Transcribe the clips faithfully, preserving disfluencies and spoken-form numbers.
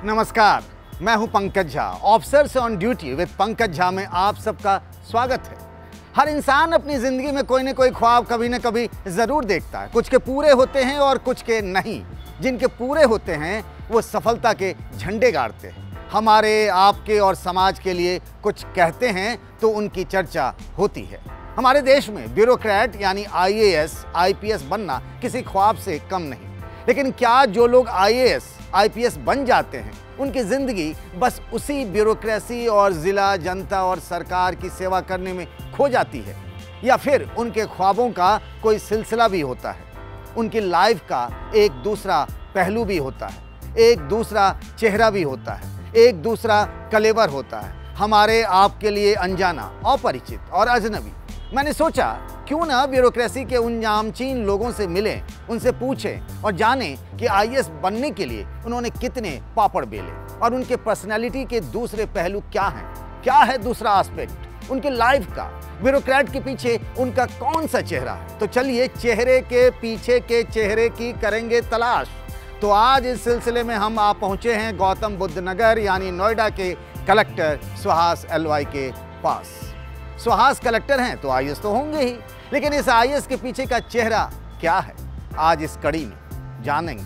नमस्कार, मैं हूं Pankaj Jha. Officers on duty with Pankaj Jha में आप सबका स्वागत है। हर इंसान अपनी ज़िंदगी में कोई न कोई ख्वाब कभी न कभी ज़रूर देखता है। कुछ के पूरे होते हैं और कुछ के नहीं। जिनके पूरे होते हैं वो सफलता के झंडे गाड़ते हैं, हमारे, आपके और समाज के लिए कुछ कहते हैं तो उनकी चर्चा होती है। हमारे देश में ब्यूरोक्रेट यानी I A S, I P S बनना किसी ख्वाब से कम नहीं। लेकिन क्या जो लोग I A S, I P S बन जाते हैं उनकी ज़िंदगी बस उसी ब्यूरोक्रेसी और ज़िला, जनता और सरकार की सेवा करने में खो जाती है, या फिर उनके ख्वाबों का कोई सिलसिला भी होता है? उनकी लाइफ का एक दूसरा पहलू भी होता है, एक दूसरा चेहरा भी होता है, एक दूसरा कलेवर होता है, हमारे आपके लिए अनजाना, अपरिचित और अजनबी। मैंने सोचा क्यों ना ब्यूरोक्रेसी के उन नामचीन लोगों से मिलें, उनसे पूछें और जानें कि आई ए एस बनने के लिए उन्होंने कितने पापड़ बेले और उनके पर्सनैलिटी के दूसरे पहलू क्या हैं, क्या है दूसरा एस्पेक्ट उनके लाइफ का, ब्यूरोक्रेट के पीछे उनका कौन सा चेहरा है। तो चलिए चेहरे के पीछे के चेहरे की करेंगे तलाश। तो आज इस सिलसिले में हम आप पहुंचे हैं गौतम बुद्ध नगर यानी नोएडा के कलेक्टर सुहास एल वाई के पास। सुहास कलेक्टर हैं तो आई ए एस तो होंगे ही, लेकिन इस आई ए एस के पीछे का चेहरा क्या है, आज इस कड़ी में जानेंगे।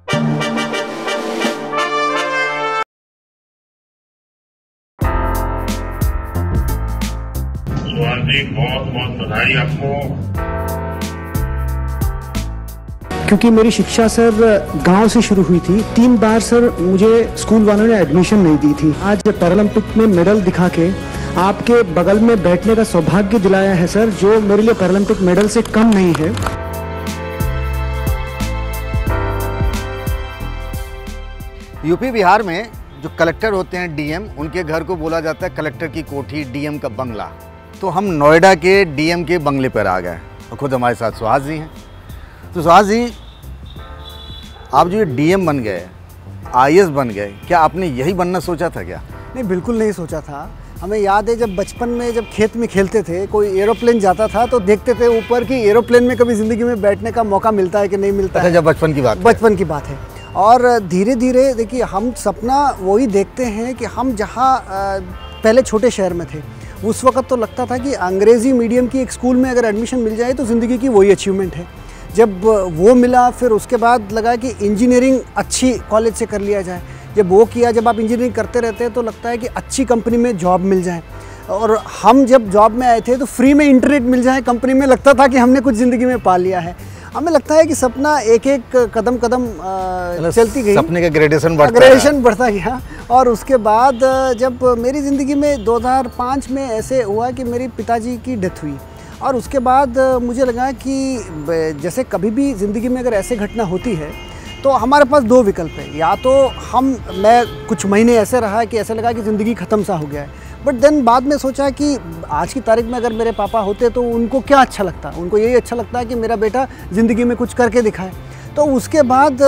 सुहास जी, बहुत बहुत बधाई आपको। क्योंकि मेरी शिक्षा सर गांव से शुरू हुई थी। तीन बार सर मुझे स्कूल वालों ने एडमिशन नहीं दी थी। आज पैरालंपिक में मेडल दिखा के आपके बगल में बैठने का सौभाग्य दिलाया है सर, जो मेरे लिए पैरालंपिक मेडल से कम नहीं है। यूपी बिहार में जो कलेक्टर होते हैं, डी एम, उनके घर को बोला जाता है कलेक्टर की कोठी, डी एम का बंगला। तो हम नोएडा के डी एम के बंगले पर आ गए और खुद हमारे साथ सुहास जी हैं। तो सुहास जी, आप जो ये डी एम बन गए, आई ए एस बन गए, क्या आपने यही बनना सोचा था क्या? नहीं, बिल्कुल नहीं सोचा था। हमें याद है जब बचपन में जब खेत में खेलते थे, कोई एरोप्लेन जाता था तो देखते थे ऊपर कि एरोप्लेन में कभी ज़िंदगी में बैठने का मौका मिलता है कि नहीं मिलता है। जब बचपन की बात बचपन की बात है। और धीरे धीरे देखिए, हम सपना वही देखते हैं कि हम जहाँ पहले छोटे शहर में थे उस वक्त तो लगता था कि अंग्रेज़ी मीडियम की एक स्कूल में अगर एडमिशन मिल जाए तो ज़िंदगी की वही अचीवमेंट है। जब वो मिला फिर उसके बाद लगा कि इंजीनियरिंग अच्छी कॉलेज से कर लिया जाए। जब वो किया, जब आप इंजीनियरिंग करते रहते हैं तो लगता है कि अच्छी कंपनी में जॉब मिल जाए। और हम जब जॉब में आए थे तो फ्री में इंटरनेट मिल जाए कंपनी में, लगता था कि हमने कुछ ज़िंदगी में पा लिया है। हमें लगता है कि सपना एक एक कदम कदम चलती गई, सपने का ग्रेडेशन बढ़ता ग्रेडेशन बढ़ता गया। और उसके बाद जब मेरी ज़िंदगी में दो हज़ार पाँच में ऐसे हुआ कि मेरे पिताजी की डेथ हुई, और उसके बाद मुझे लगा कि जैसे कभी भी ज़िंदगी में अगर ऐसे घटना होती है तो हमारे पास दो विकल्प है। या तो हम मैं कुछ महीने ऐसे रहा कि ऐसे लगा कि ज़िंदगी ख़त्म सा हो गया है, बट देन बाद में सोचा कि आज की तारीख में अगर मेरे पापा होते तो उनको क्या अच्छा लगता, उनको यही अच्छा लगता है कि मेरा बेटा ज़िंदगी में कुछ करके दिखाए। तो उसके बाद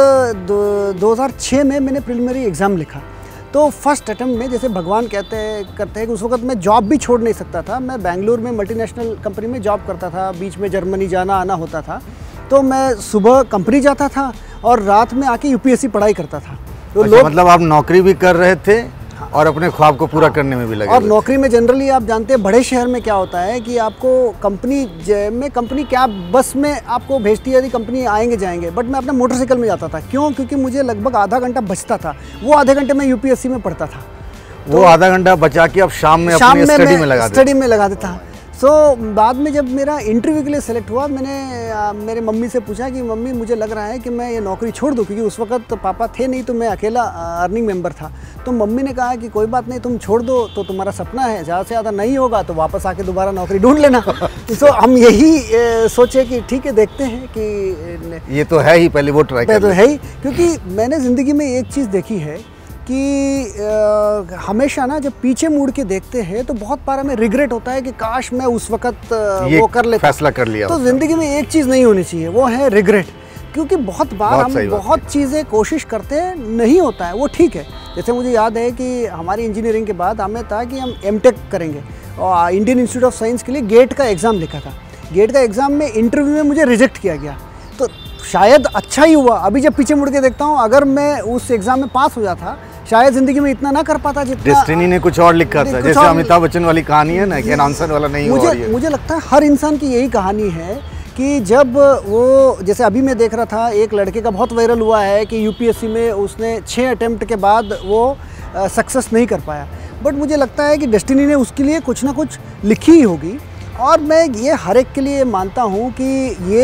दो हज़ार छः में मैंने प्रिलिमिनरी एग्ज़ाम लिखा। तो फर्स्ट अटैम्प्ट में, जैसे भगवान कहते हैं करते हैं कि उस वक्त मैं जॉब भी छोड़ नहीं सकता था। मैं बेंगलुरु में मल्टीनेशनल कंपनी में जॉब करता था, बीच में जर्मनी जाना आना होता था। तो मैं सुबह कंपनी जाता था और रात में आके यू पी एस सी पढ़ाई करता था। तो अच्छा, लोग मतलब आप नौकरी भी कर रहे थे और अपने ख्वाब को पूरा करने में भी लगे। और नौकरी में जनरली आप जानते हैं बड़े शहर में क्या होता है कि आपको कंपनी में कंपनी कैब बस में आपको भेजती है, यदि कंपनी आएंगे जाएंगे। बट मैं अपने मोटरसाइकिल में जाता था। क्यों? क्योंकि मुझे लगभग आधा घंटा बचता था। वो आधे घंटे में यू पी एस सी में पढ़ता था। तो वो आधा घंटा बचा के अब शाम में अपनी स्टडी में लगा स्टडी में लगा देता। सो so, बाद में जब मेरा इंटरव्यू के लिए सेलेक्ट हुआ, मैंने आ, मेरे मम्मी से पूछा कि मम्मी मुझे लग रहा है कि मैं ये नौकरी छोड़ दूँ, क्योंकि उस वक्त तो पापा थे नहीं, तो मैं अकेला अर्निंग मेंबर था। तो मम्मी ने कहा कि कोई बात नहीं, तुम छोड़ दो, तो तुम्हारा सपना है, ज़्यादा से ज़्यादा नहीं होगा तो वापस आके दोबारा नौकरी ढूंढ लेना। तो so, हम यही ए, सोचे कि ठीक है, देखते हैं कि ये तो है ही, पहले वो ट्राई कर तो है ही। क्योंकि मैंने ज़िंदगी में एक चीज़ देखी है कि आ, हमेशा ना जब पीछे मुड़ के देखते हैं तो बहुत बार हमें रिग्रेट होता है कि काश मैं उस वक्त वो कर लेता, फैसला कर लिया। तो ज़िंदगी में एक चीज़ नहीं होनी चाहिए, वो है रिग्रेट। क्योंकि बहुत बार बहुत हम बहुत चीज़ें कोशिश करते हैं, नहीं होता है, वो ठीक है। जैसे मुझे याद है कि हमारी इंजीनियरिंग के बाद हमें था कि हम एम टेक करेंगे और इंडियन इंस्टीट्यूट ऑफ साइंस के लिए गेट का एग्ज़ाम लिखा था। गेट का एग्ज़ाम में इंटरव्यू में मुझे रिजेक्ट किया गया। तो शायद अच्छा ही हुआ। अभी जब पीछे मुड़ के देखता हूँ, अगर मैं उस एग्ज़ाम में पास हो जाता शायद ज़िंदगी में इतना ना कर पाता जितना। डेस्टिनी ने कुछ और लिखा था, जैसे अमिताभ बच्चन वाली कहानी है ना कि अनाउंसर वाला नहीं मुझे हो रही है। मुझे लगता है हर इंसान की यही कहानी है कि जब वो, जैसे अभी मैं देख रहा था एक लड़के का बहुत वायरल हुआ है कि यूपीएससी में उसने छः अटेम्प्ट के बाद वो सक्सेस नहीं कर पाया, बट मुझे लगता है कि डेस्टिनी ने उसके लिए कुछ ना कुछ लिखी ही होगी। और मैं ये हर एक के लिए मानता हूँ कि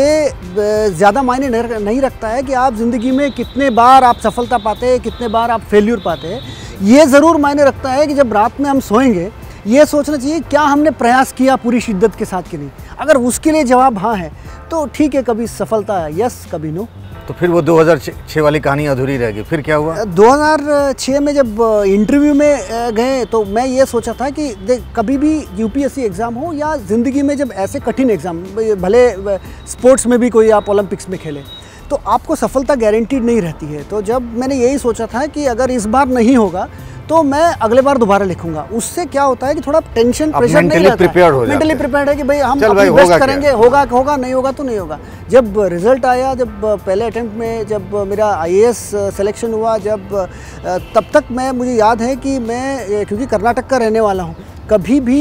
ये ज़्यादा मायने नहीं रखता है कि आप ज़िंदगी में कितने बार आप सफलता पाते हैं, कितने बार आप फेल्यूर पाते हैं। ये ज़रूर मायने रखता है कि जब रात में हम सोएंगे ये सोचना चाहिए क्या हमने प्रयास किया पूरी शिद्दत के साथ कि नहीं। अगर उसके लिए जवाब हाँ है तो ठीक है, कभी सफलता है यस, कभी नो। तो फिर वो दो हज़ार छह वाली कहानी अधूरी रह गई, फिर क्या हुआ? दो हज़ार छह में जब इंटरव्यू में गए तो मैं ये सोचा था कि देख, कभी भी यूपीएससी एग्ज़ाम हो या ज़िंदगी में जब ऐसे कठिन एग्ज़ाम, भले स्पोर्ट्स में भी कोई आप ओलंपिक्स में खेलें, तो आपको सफलता गारंटीड नहीं रहती है। तो जब मैंने यही सोचा था कि अगर इस बार नहीं होगा तो मैं अगले बार दोबारा लिखूंगा। उससे क्या होता है कि थोड़ा टेंशन प्रेशर नहीं रहता, प्रिपेयर्ड हो मेंटली प्रिपेयर्ड है कि भाई हम अपनी बेस्ट करेंगे, होगा होगा नहीं होगा तो नहीं होगा। जब रिजल्ट आया, जब पहले अटेम्प्ट में जब मेरा आईएएस सिलेक्शन हुआ, जब तब तक मैं, मुझे याद है कि मैं, क्योंकि कर्नाटक का रहने वाला हूँ, कभी भी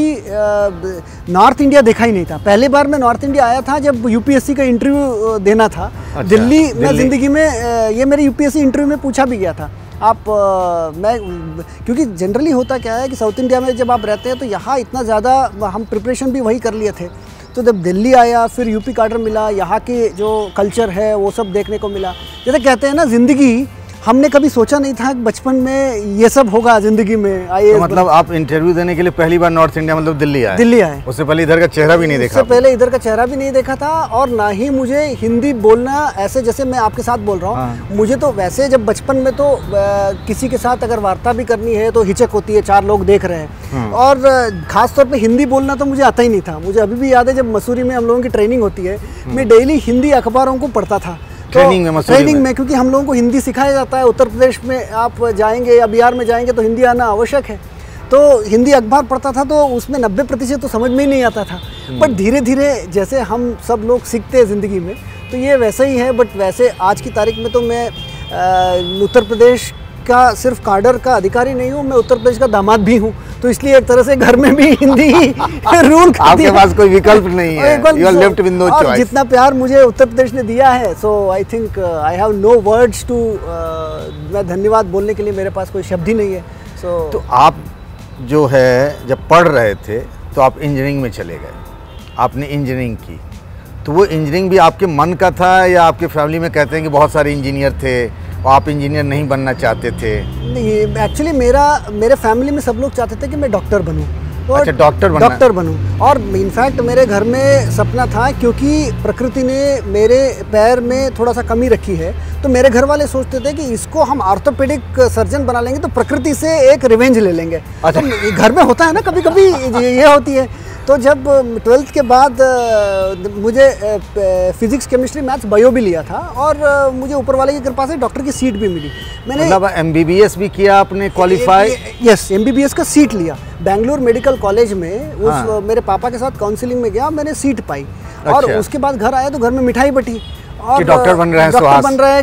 नॉर्थ इंडिया देखा ही नहीं था। पहली बार मैं नॉर्थ इंडिया आया था जब यूपीएससी का इंटरव्यू देना था। अच्छा, दिल्ली में ज़िंदगी में ये मेरे यूपीएससी इंटरव्यू में पूछा भी गया था। आप आ, मैं, क्योंकि जनरली होता क्या है कि साउथ इंडिया में जब आप रहते हैं तो यहाँ इतना ज़्यादा हम प्रिपरेशन भी वही कर लिए थे। तो जब दिल्ली आया, फिर यूपी कार्डर मिला, यहाँ के जो कल्चर है वो सब देखने को मिला। जैसे कहते हैं ना, ज़िंदगी हमने कभी सोचा नहीं था कि बचपन में ये सब होगा ज़िंदगी में। आइए तो मतलब आप इंटरव्यू देने के लिए पहली बार नॉर्थ इंडिया मतलब दिल्ली आए? दिल्ली आए। उससे पहले इधर का चेहरा भी नहीं देखा? उससे पहले इधर का चेहरा भी नहीं देखा था, और ना ही मुझे हिंदी बोलना, ऐसे जैसे मैं आपके साथ बोल रहा हूँ। हाँ। मुझे तो वैसे जब बचपन में तो आ, किसी के साथ अगर वार्ता भी करनी है तो हिचक होती है, चार लोग देख रहे हैं। और खासतौर पर हिंदी बोलना तो मुझे आता ही नहीं था। मुझे अभी भी याद है जब मसूरी में हम लोगों की ट्रेनिंग होती है, मैं डेली हिंदी अखबारों को पढ़ता था ट्रेनिंग में, ट्रेनिंग में, में क्योंकि हम लोगों को हिंदी सिखाया जाता है। उत्तर प्रदेश में आप जाएंगे या बिहार में जाएंगे तो हिंदी आना आवश्यक है। तो हिंदी अखबार पढ़ता था तो उसमें नब्बे प्रतिशत तो समझ में ही नहीं आता था। बट धीरे धीरे जैसे हम सब लोग सीखते हैं ज़िंदगी में, तो ये वैसा ही है। बट वैसे आज की तारीख में तो मैं उत्तर प्रदेश का सिर्फ कार्डर का अधिकारी नहीं हूँ, मैं उत्तर प्रदेश का दामाद भी हूँ। तो इसलिए एक तरह से घर में भी हिंदी रूल करती है। आपके पास कोई विकल्प नहीं है, you are left with no choice। जितना प्यार मुझे उत्तर प्रदेश ने दिया है, so I think I have no words to, मैं धन्यवाद बोलने के लिए मेरे पास कोई शब्द ही नहीं है। सो so, तो आप जो है जब पढ़ रहे थे तो आप इंजीनियरिंग में चले गए, आपने इंजीनियरिंग की, तो वो इंजीनियरिंग भी आपके मन का था या आपके फैमिली में कहते हैं कि बहुत सारे इंजीनियर थे और आप इंजीनियर नहीं बनना चाहते थे? नहीं, एक्चुअली मेरा मेरे फैमिली में सब लोग चाहते थे कि मैं डॉक्टर बनूं। अच्छा, डॉक्टर बनना? डॉक्टर बनूं। और इनफैक्ट मेरे घर में सपना था, क्योंकि प्रकृति ने मेरे पैर में थोड़ा सा कमी रखी है, तो मेरे घर वाले सोचते थे कि इसको हम ऑर्थोपेडिक सर्जन बना लेंगे तो प्रकृति से एक रिवेंज ले लेंगे। अच्छा। तो घर में होता है ना कभी कभी ये होती है। तो जब ट्वेल्थ के बाद मुझे फिजिक्स, केमिस्ट्री, मैथ्स, बायो भी लिया था, और मुझे ऊपर वाले की कृपा से डॉक्टर की सीट भी मिली। मैंने मतलब एमबीबीएस भी किया आपने, क्वालिफाई? यस, एमबीबीएस का सीट लिया बेंगलुरु मेडिकल कॉलेज में। उस हाँ। मेरे पापा के साथ काउंसलिंग में गया, मैंने सीट पाई। अच्छा। और उसके बाद घर आया तो घर में मिठाई बटी और डॉक्टर बन रहे हैं, डॉक्टर बन रहे हैं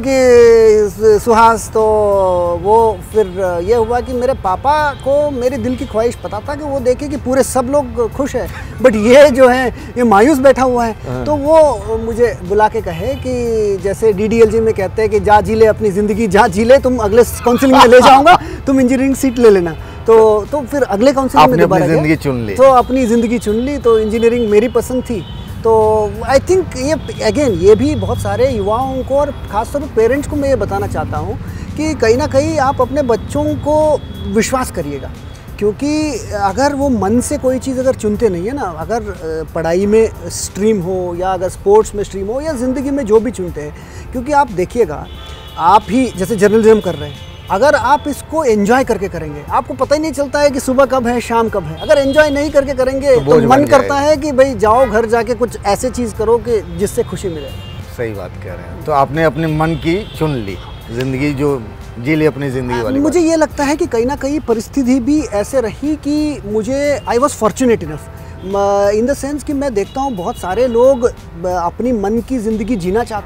कि सुहास। तो वो फिर ये हुआ कि मेरे पापा को मेरे दिल की ख्वाहिश पता था कि वो देखे कि पूरे सब लोग खुश हैं, बट ये जो है ये मायूस बैठा हुआ है। तो वो मुझे बुला के कहे कि जैसे डीडीएलजी में कहते हैं कि जा जी ले अपनी ज़िंदगी, जा जी ले, तुम अगले काउंसिलिंग में ले जाऊँगा, तुम इंजीनियरिंग सीट ले लेना। तो तो फिर अगले काउंसिलिंग में दोबारा ज़िंदगी चुन ली। तो अपनी ज़िंदगी चुन ली, तो इंजीनियरिंग मेरी पसंद थी। तो आई थिंक ये अगेन ये भी बहुत सारे युवाओं को और ख़ासतौर पर पेरेंट्स को मैं ये बताना चाहता हूँ कि कहीं ना कहीं आप अपने बच्चों को विश्वास करिएगा, क्योंकि अगर वो मन से कोई चीज़ अगर चुनते नहीं है ना, अगर पढ़ाई में स्ट्रीम हो या अगर स्पोर्ट्स में स्ट्रीम हो या ज़िंदगी में जो भी चुनते हैं, क्योंकि आप देखिएगा, आप ही जैसे जर्नलिज्म कर रहे हैं, अगर आप इसको एंजॉय करके करेंगे आपको पता ही नहीं चलता है कि सुबह कब है शाम कब है। अगर एंजॉय नहीं करके करेंगे तो, तो मन करता है कि भाई जाओ घर जाके कुछ ऐसे चीज़ करो कि जिससे खुशी मिले। सही बात कह रहे हैं। तो आपने अपने मन की चुन ली ज़िंदगी, जो जी ली अपनी ज़िंदगी वाली। मुझे ये लगता है कि कहीं ना कहीं परिस्थिति भी ऐसे रही कि मुझे I was fortunate enough in the sense कि मैं देखता हूँ बहुत सारे लोग अपनी मन की ज़िंदगी जीना चाहते हैं,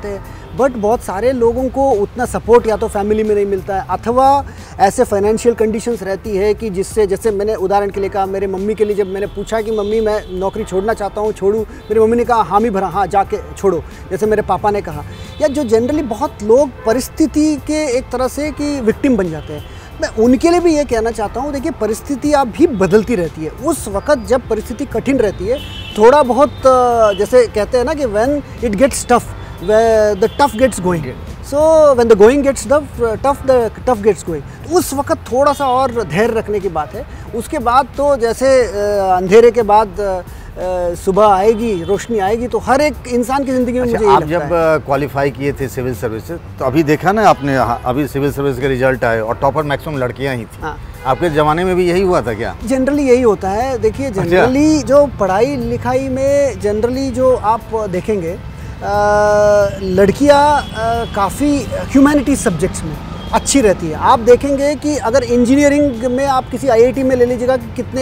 बट बहुत सारे लोगों को उतना सपोर्ट या तो फैमिली में नहीं मिलता है, अथवा ऐसे फाइनेंशियल कंडीशंस रहती है कि जिससे, जैसे मैंने उदाहरण के लिए कहा, मेरे मम्मी के लिए जब मैंने पूछा कि मम्मी मैं नौकरी छोड़ना चाहता हूँ, छोड़ूँ, मेरी मम्मी ने कहा हामी भरा, हाँ जाके छोड़ो, जैसे मेरे पापा ने कहा। या जो जनरली बहुत लोग परिस्थिति के एक तरह से कि विक्टिम बन जाते हैं, मैं उनके लिए भी ये कहना चाहता हूँ, देखिए परिस्थिति आप भी बदलती रहती है। उस वक्त जब परिस्थिति कठिन रहती है, थोड़ा बहुत जैसे कहते हैं ना कि when it gets tough the tough gets going, so when the going gets tough the tough gets going. उस वक्त थोड़ा सा और धैर्य रखने की बात है। उसके बाद तो जैसे अंधेरे के बाद सुबह आएगी, रोशनी आएगी, तो हर एक इंसान की ज़िंदगी में अच्छा, मुझे आप जब क्वालिफाई किए थे सिविल सर्विसेज, तो अभी देखा ना आपने, अभी सिविल सर्विस के रिजल्ट आए और टॉपर मैक्सिमम लड़कियां ही थी। हाँ। आपके ज़माने में भी यही हुआ था क्या? जनरली यही होता है। देखिए जनरली अच्छा। जो पढ़ाई लिखाई में जनरली जो आप देखेंगे, लड़कियां काफ़ी ह्यूमैनिटीज़ सब्जेक्ट्स में अच्छी रहती है। आप देखेंगे कि अगर इंजीनियरिंग में आप किसी आईआईटी में ले लीजिएगा कि कितने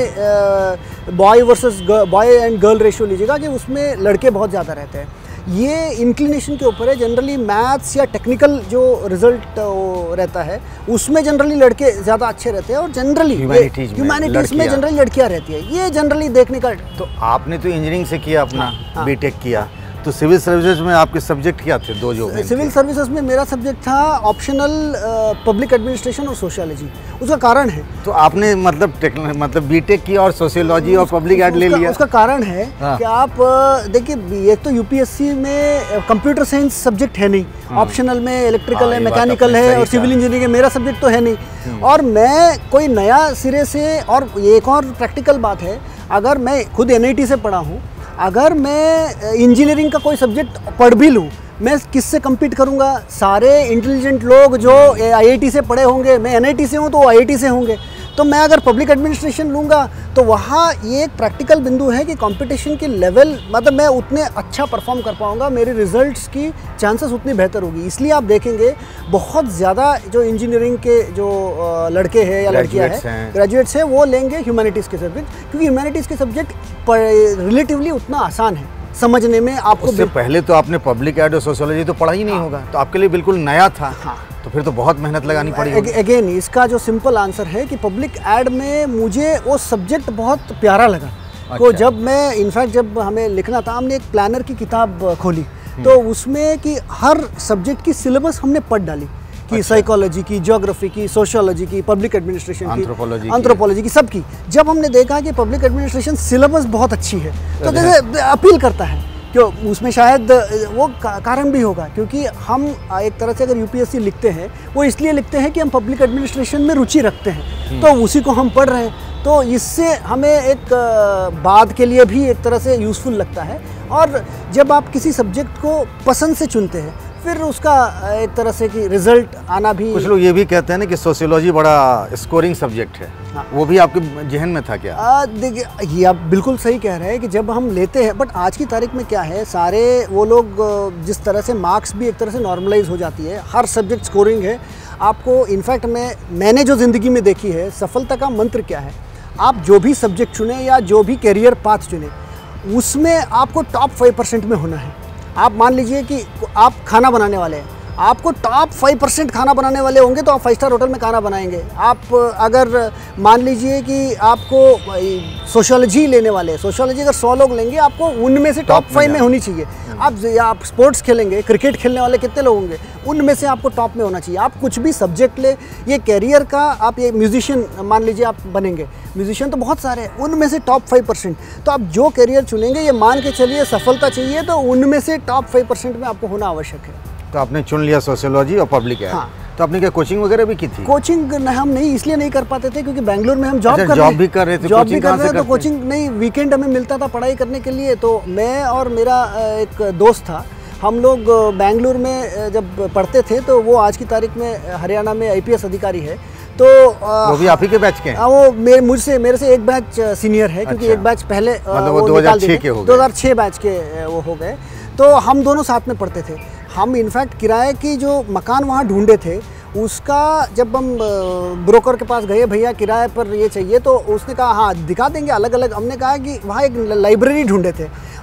boy versus boy and girl ratio लीजिएगा कि उसमें लड़के बहुत ज़्यादा रहते हैं। ये इंक्लिनेशन के ऊपर है। जनरली मैथ्स या टेक्निकल जो रिजल्ट रहता है उसमें जनरली लड़के ज़्यादा अच्छे रहते हैं, और जनरली ह्यूमैनिटीज़ में जनरली लड़कियाँ रहती है। ये जनरली देखने का। तो आपने तो इंजीनियरिंग से किया अपना, हाँ, बीटेक किया, तो सिविल सर्विसेज में आपके सब्जेक्ट क्या थे? दो जो सिविल सर्विसेज में मेरा सब्जेक्ट था ऑप्शनल पब्लिक एडमिनिस्ट्रेशन और सोशियोलॉजी। उसका कारण है, तो आपने मतलब मतलब बीटेक किया और सोशियोलॉजी और पब्लिक एड ले लिया। उसका कारण है हाँ। कि आप देखिए, एक तो यूपीएससी में कंप्यूटर साइंस सब्जेक्ट है नहीं, ऑप्शनल में इलेक्ट्रिकल है, मैकेनिकल है और सिविल इंजीनियरिंग है। मेरा सब्जेक्ट तो है नहीं, और मैं कोई नया सिरे से। और एक और प्रैक्टिकल बात है, अगर मैं खुद एनआईटी से पढ़ा हूँ, अगर मैं इंजीनियरिंग का कोई सब्जेक्ट पढ़ भी लूँ, मैं किससे कम्पीट करूँगा? सारे इंटेलिजेंट लोग जो आईआईटी से पढ़े होंगे, मैं एनआईटी से हूँ तो आईआईटी से होंगे। तो मैं अगर पब्लिक एडमिनिस्ट्रेशन लूँगा तो वहाँ ये एक प्रैक्टिकल बिंदु है कि कंपटीशन की लेवल, मतलब मैं उतने अच्छा परफॉर्म कर पाऊँगा, मेरे रिजल्ट्स की चांसेस उतनी बेहतर होगी। इसलिए आप देखेंगे बहुत ज़्यादा जो इंजीनियरिंग के जो लड़के हैं या लड़कियाँ हैं, ग्रेजुएट्स हैं, वो लेंगे ह्यूमैनिटीज़ के सब्जेक्ट, क्योंकि ह्यूमैनिटीज़ के सब्जेक्ट रिलेटिवली उतना आसान है समझने में। आपको उससे पहले तो आपने पब्लिक एड और सोशियोलॉजी तो पढ़ा ही नहीं होगा, तो आपके लिए बिल्कुल नया था। हाँ। तो फिर तो बहुत मेहनत लगानी पड़ी होगी। अगेन इसका जो सिंपल आंसर है कि पब्लिक एड में मुझे वो सब्जेक्ट बहुत प्यारा लगा। अच्छा। तो जब मैं इनफैक्ट जब हमें लिखना था, हमने एक प्लानर की किताब खोली, तो उसमें कि हर सब्जेक्ट की सिलेबस हमने पढ़ डाली कि साइकोलॉजी की, ज्योग्राफी की, सोशियोलॉजी की, पब्लिक एडमिनिस्ट्रेशन की, एंथ्रोपोलॉजी की, सबकी। जब हमने देखा कि पब्लिक एडमिनिस्ट्रेशन सिलेबस बहुत अच्छी है, तो जैसे अपील करता है, क्यों उसमें शायद वो कारण भी होगा, क्योंकि हम एक तरह से अगर यूपीएससी लिखते हैं वो इसलिए लिखते हैं कि हम पब्लिक एडमिनिस्ट्रेशन में रुचि रखते हैं, तो उसी को हम पढ़ रहे हैं। तो इससे हमें एक बाद के लिए भी एक तरह से यूज़फुल लगता है। और जब आप किसी सब्जेक्ट को पसंद से चुनते हैं, फिर उसका एक तरह से कि रिजल्ट आना भी। कुछ लोग ये भी कहते हैं ना कि सोशियोलॉजी बड़ा स्कोरिंग सब्जेक्ट है। हाँ। वो भी आपके जहन में था क्या? देखिए, ये आप बिल्कुल सही कह रहे हैं कि जब हम लेते हैं, बट आज की तारीख में क्या है, सारे वो लोग जिस तरह से मार्क्स भी एक तरह से नॉर्मलाइज हो जाती है, हर सब्जेक्ट स्कोरिंग है आपको। इनफैक्ट मैं मैंने जो ज़िंदगी में देखी है, सफलता का मंत्र क्या है, आप जो भी सब्जेक्ट चुने या जो भी करियर पाथ चुने, उसमें आपको टॉप फाइव परसेंट में होना है। आप मान लीजिए कि आप खाना बनाने वाले हैं, आपको टॉप फाइव परसेंट खाना बनाने वाले होंगे तो आप फाइव स्टार होटल में खाना बनाएंगे। आप अगर मान लीजिए कि आपको सोशियोलॉजी लेने वाले हैं, सोशियोलॉजी अगर सौ लोग लेंगे, आपको उनमें से टॉप फाइव में होनी चाहिए। आप आप स्पोर्ट्स खेलेंगे, क्रिकेट खेलने वाले कितने लोग होंगे, उनमें से आपको टॉप में होना चाहिए। आप कुछ भी सब्जेक्ट ले, ये कैरियर का, आप ये म्यूजिशियन मान लीजिए आप बनेंगे, म्यूजिशियन तो बहुत सारे हैं, उनमें से टॉप फाइव परसेंट। तो आप जो कैरियर चुनेंगे, ये मान के चलिए सफलता चाहिए तो उनमें से टॉप फाइव परसेंट में आपको होना आवश्यक है। तो आपने चुन लिया सोशियोलॉजी और पब्लिक एड। हाँ। तो आपने क्या कोचिंग वगैरह भी की थी? कोचिंग हम नहीं इसलिए नहीं कर पाते थे क्योंकि बेंगलुरु में हम जॉब अच्छा, कर जॉब भी कर रहे थे, जॉब भी कर रहे थे, तो कोचिंग नहीं, वीकेंड हमें मिलता था पढ़ाई करने के लिए। तो मैं और मेरा एक दोस्त था, हम लोग बेंगलुरु में जब पढ़ते थे, तो वो आज की तारीख में हरियाणा में आईपीएस अधिकारी है। तो वो भी आप ही के बैच के हैं? वो मेरे मुझसे मेरे से एक बैच सीनियर है, क्योंकि एक बैच पहले मतलब वो दो हज़ार छह के हो गए, दो हज़ार छह बैच के वो हो गए। तो हम दोनों साथ में पढ़ते थे। हम इनफैक्ट किराए की जो मकान वहाँ ढूंढे थे, उसका जब हम ब्रोकर के पास गए, भैया किराए पर ये चाहिए, तो उसने कहा हाँ दिखा देंगे अलग अलग। हमने कहा कि वहाँ एक लाइब्रेरी ढूंढे थे,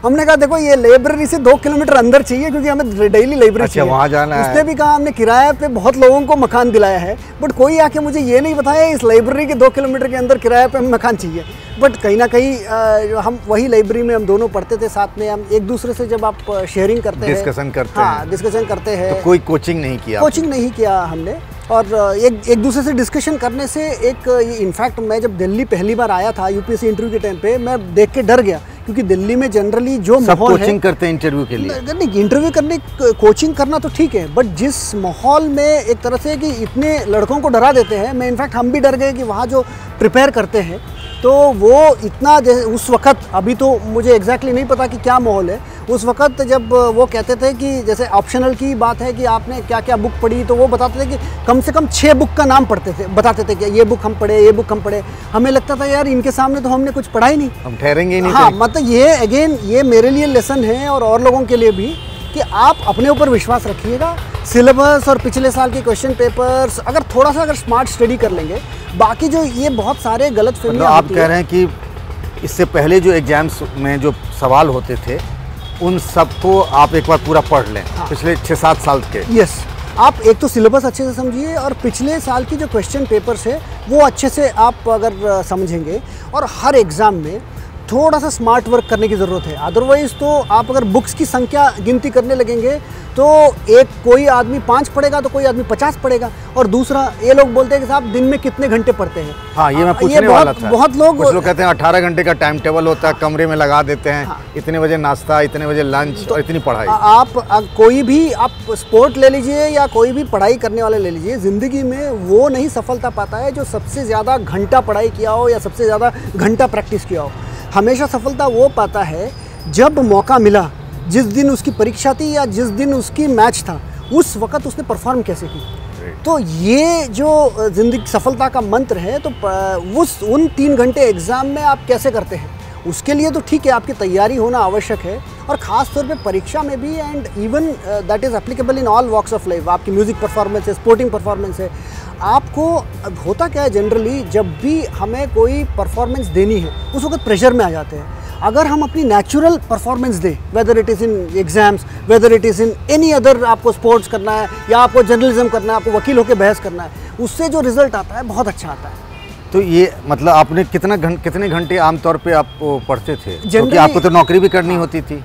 हमने कहा देखो ये लाइब्रेरी से दो किलोमीटर अंदर चाहिए क्योंकि हमें डेली लाइब्रेरी अच्छा, चाहिए। वहाँ जाना है। उसने भी कहा हमने किराए पे बहुत लोगों को मकान दिलाया है, बट कोई आके मुझे ये नहीं बताया इस लाइब्रेरी के दो किलोमीटर के अंदर किराए पे हमें मकान चाहिए। बट कहीं ना कहीं आ, हम वही लाइब्रेरी में हम दोनों पढ़ते थे साथ में। हम एक दूसरे से जब आप शेयरिंग करते हैं, डिस्कशन करते हाँ हैं, डिस्कशन करते हैं, तो कोई कोचिंग नहीं किया? कोचिंग नहीं किया हमने। और एक एक दूसरे से डिस्कशन करने से एक इनफैक्ट मैं जब दिल्ली पहली बार आया था यूपीएससी इंटरव्यू के टाइम पे, मैं देख के डर गया क्योंकि दिल्ली में जनरली जो माहौल है, कोचिंग करते हैं इंटरव्यू के लिए? नहीं, इंटरव्यू करने कोचिंग करना तो ठीक है, बट जिस माहौल में एक तरह से कि इतने लड़कों को डरा देते हैं, मैं इनफैक्ट हम भी डर गए कि वहाँ जो प्रिपेयर करते हैं तो वो इतना उस वक़्त, अभी तो मुझे एग्जैक्टली नहीं पता कि क्या माहौल है, उस वक़्त जब वो कहते थे कि जैसे ऑप्शनल की बात है कि आपने क्या क्या बुक पढ़ी, तो वो बताते थे कि कम से कम छः बुक का नाम पढ़ते थे, बताते थे कि ये बुक हम पढ़े, ये बुक हम पढ़े। हमें लगता था यार इनके सामने तो हमने कुछ पढ़ा ही नहीं, हम ठहरेंगे ही नहीं। हाँ, मतलब ये अगेन ये मेरे लिए लेसन है और और लोगों के लिए भी कि आप अपने ऊपर विश्वास रखिएगा। सिलेबस और पिछले साल के क्वेश्चन पेपर्स अगर थोड़ा सा अगर स्मार्ट स्टडी कर लेंगे, बाकी जो ये बहुत सारे गलत मतलब फहमियां आप होती कह रहे हैं कि इससे पहले जो एग्जाम्स में जो सवाल होते थे उन सबको आप एक बार पूरा पढ़ लें। हाँ। पिछले छः सात साल के। यस, आप एक तो सिलेबस अच्छे से समझिए और पिछले साल की जो क्वेश्चन पेपर्स है वो अच्छे से आप अगर समझेंगे, और हर एग्ज़ाम में थोड़ा सा स्मार्ट वर्क करने की ज़रूरत है। अदरवाइज़ तो आप अगर बुक्स की संख्या गिनती करने लगेंगे तो एक कोई आदमी पाँच पढ़ेगा तो कोई आदमी पचास पढ़ेगा। और दूसरा, ये लोग बोलते हैं कि साहब दिन में कितने घंटे पढ़ते हैं। हाँ, ये मैं पूछने ये वाला बहुत, था। बहुत लोग कुछ लोग कहते हैं अठारह घंटे का टाइम टेबल होता है, कमरे में लगा देते हैं। हाँ। इतने बजे नाश्ता, इतने बजे लंच और इतनी पढ़ाई। आप आ, कोई भी आप स्पोर्ट ले लीजिए या कोई भी पढ़ाई करने वाले ले लीजिए, ज़िंदगी में वो नहीं सफलता पाता है जो सबसे ज़्यादा घंटा पढ़ाई किया हो या सबसे ज़्यादा घंटा प्रैक्टिस किया हो। हमेशा सफलता वो पाता है जब मौका मिला, जिस दिन उसकी परीक्षा थी या जिस दिन उसकी मैच था, उस वक़्त उसने परफॉर्म कैसे की। तो ये जो ज़िंदगी सफलता का मंत्र है, तो उस उन तीन घंटे एग्ज़ाम में आप कैसे करते हैं, उसके लिए तो ठीक है आपकी तैयारी होना आवश्यक है, और ख़ास तौर पे परीक्षा में भी। And even that is applicable in all walks of life. आपकी म्यूज़िक परफॉर्मेंस है, स्पोर्टिंग परफॉर्मेंस है, आपको होता क्या है जनरली जब भी हमें कोई परफॉर्मेंस देनी है उस वक्त प्रेशर में आ जाते हैं। अगर हम अपनी नेचुरल परफॉर्मेंस दें, whether it is in exams, whether it is in any other, आपको स्पोर्ट्स करना है या आपको जर्नलिज्म करना है, आपको वकील होकर बहस करना है, उससे जो रिजल्ट आता है बहुत अच्छा आता है। तो ये मतलब आपने कितना घंटे कितने घंटे आमतौर पे आप पढ़ते थे? क्योंकि आपको तो नौकरी भी करनी होती थी।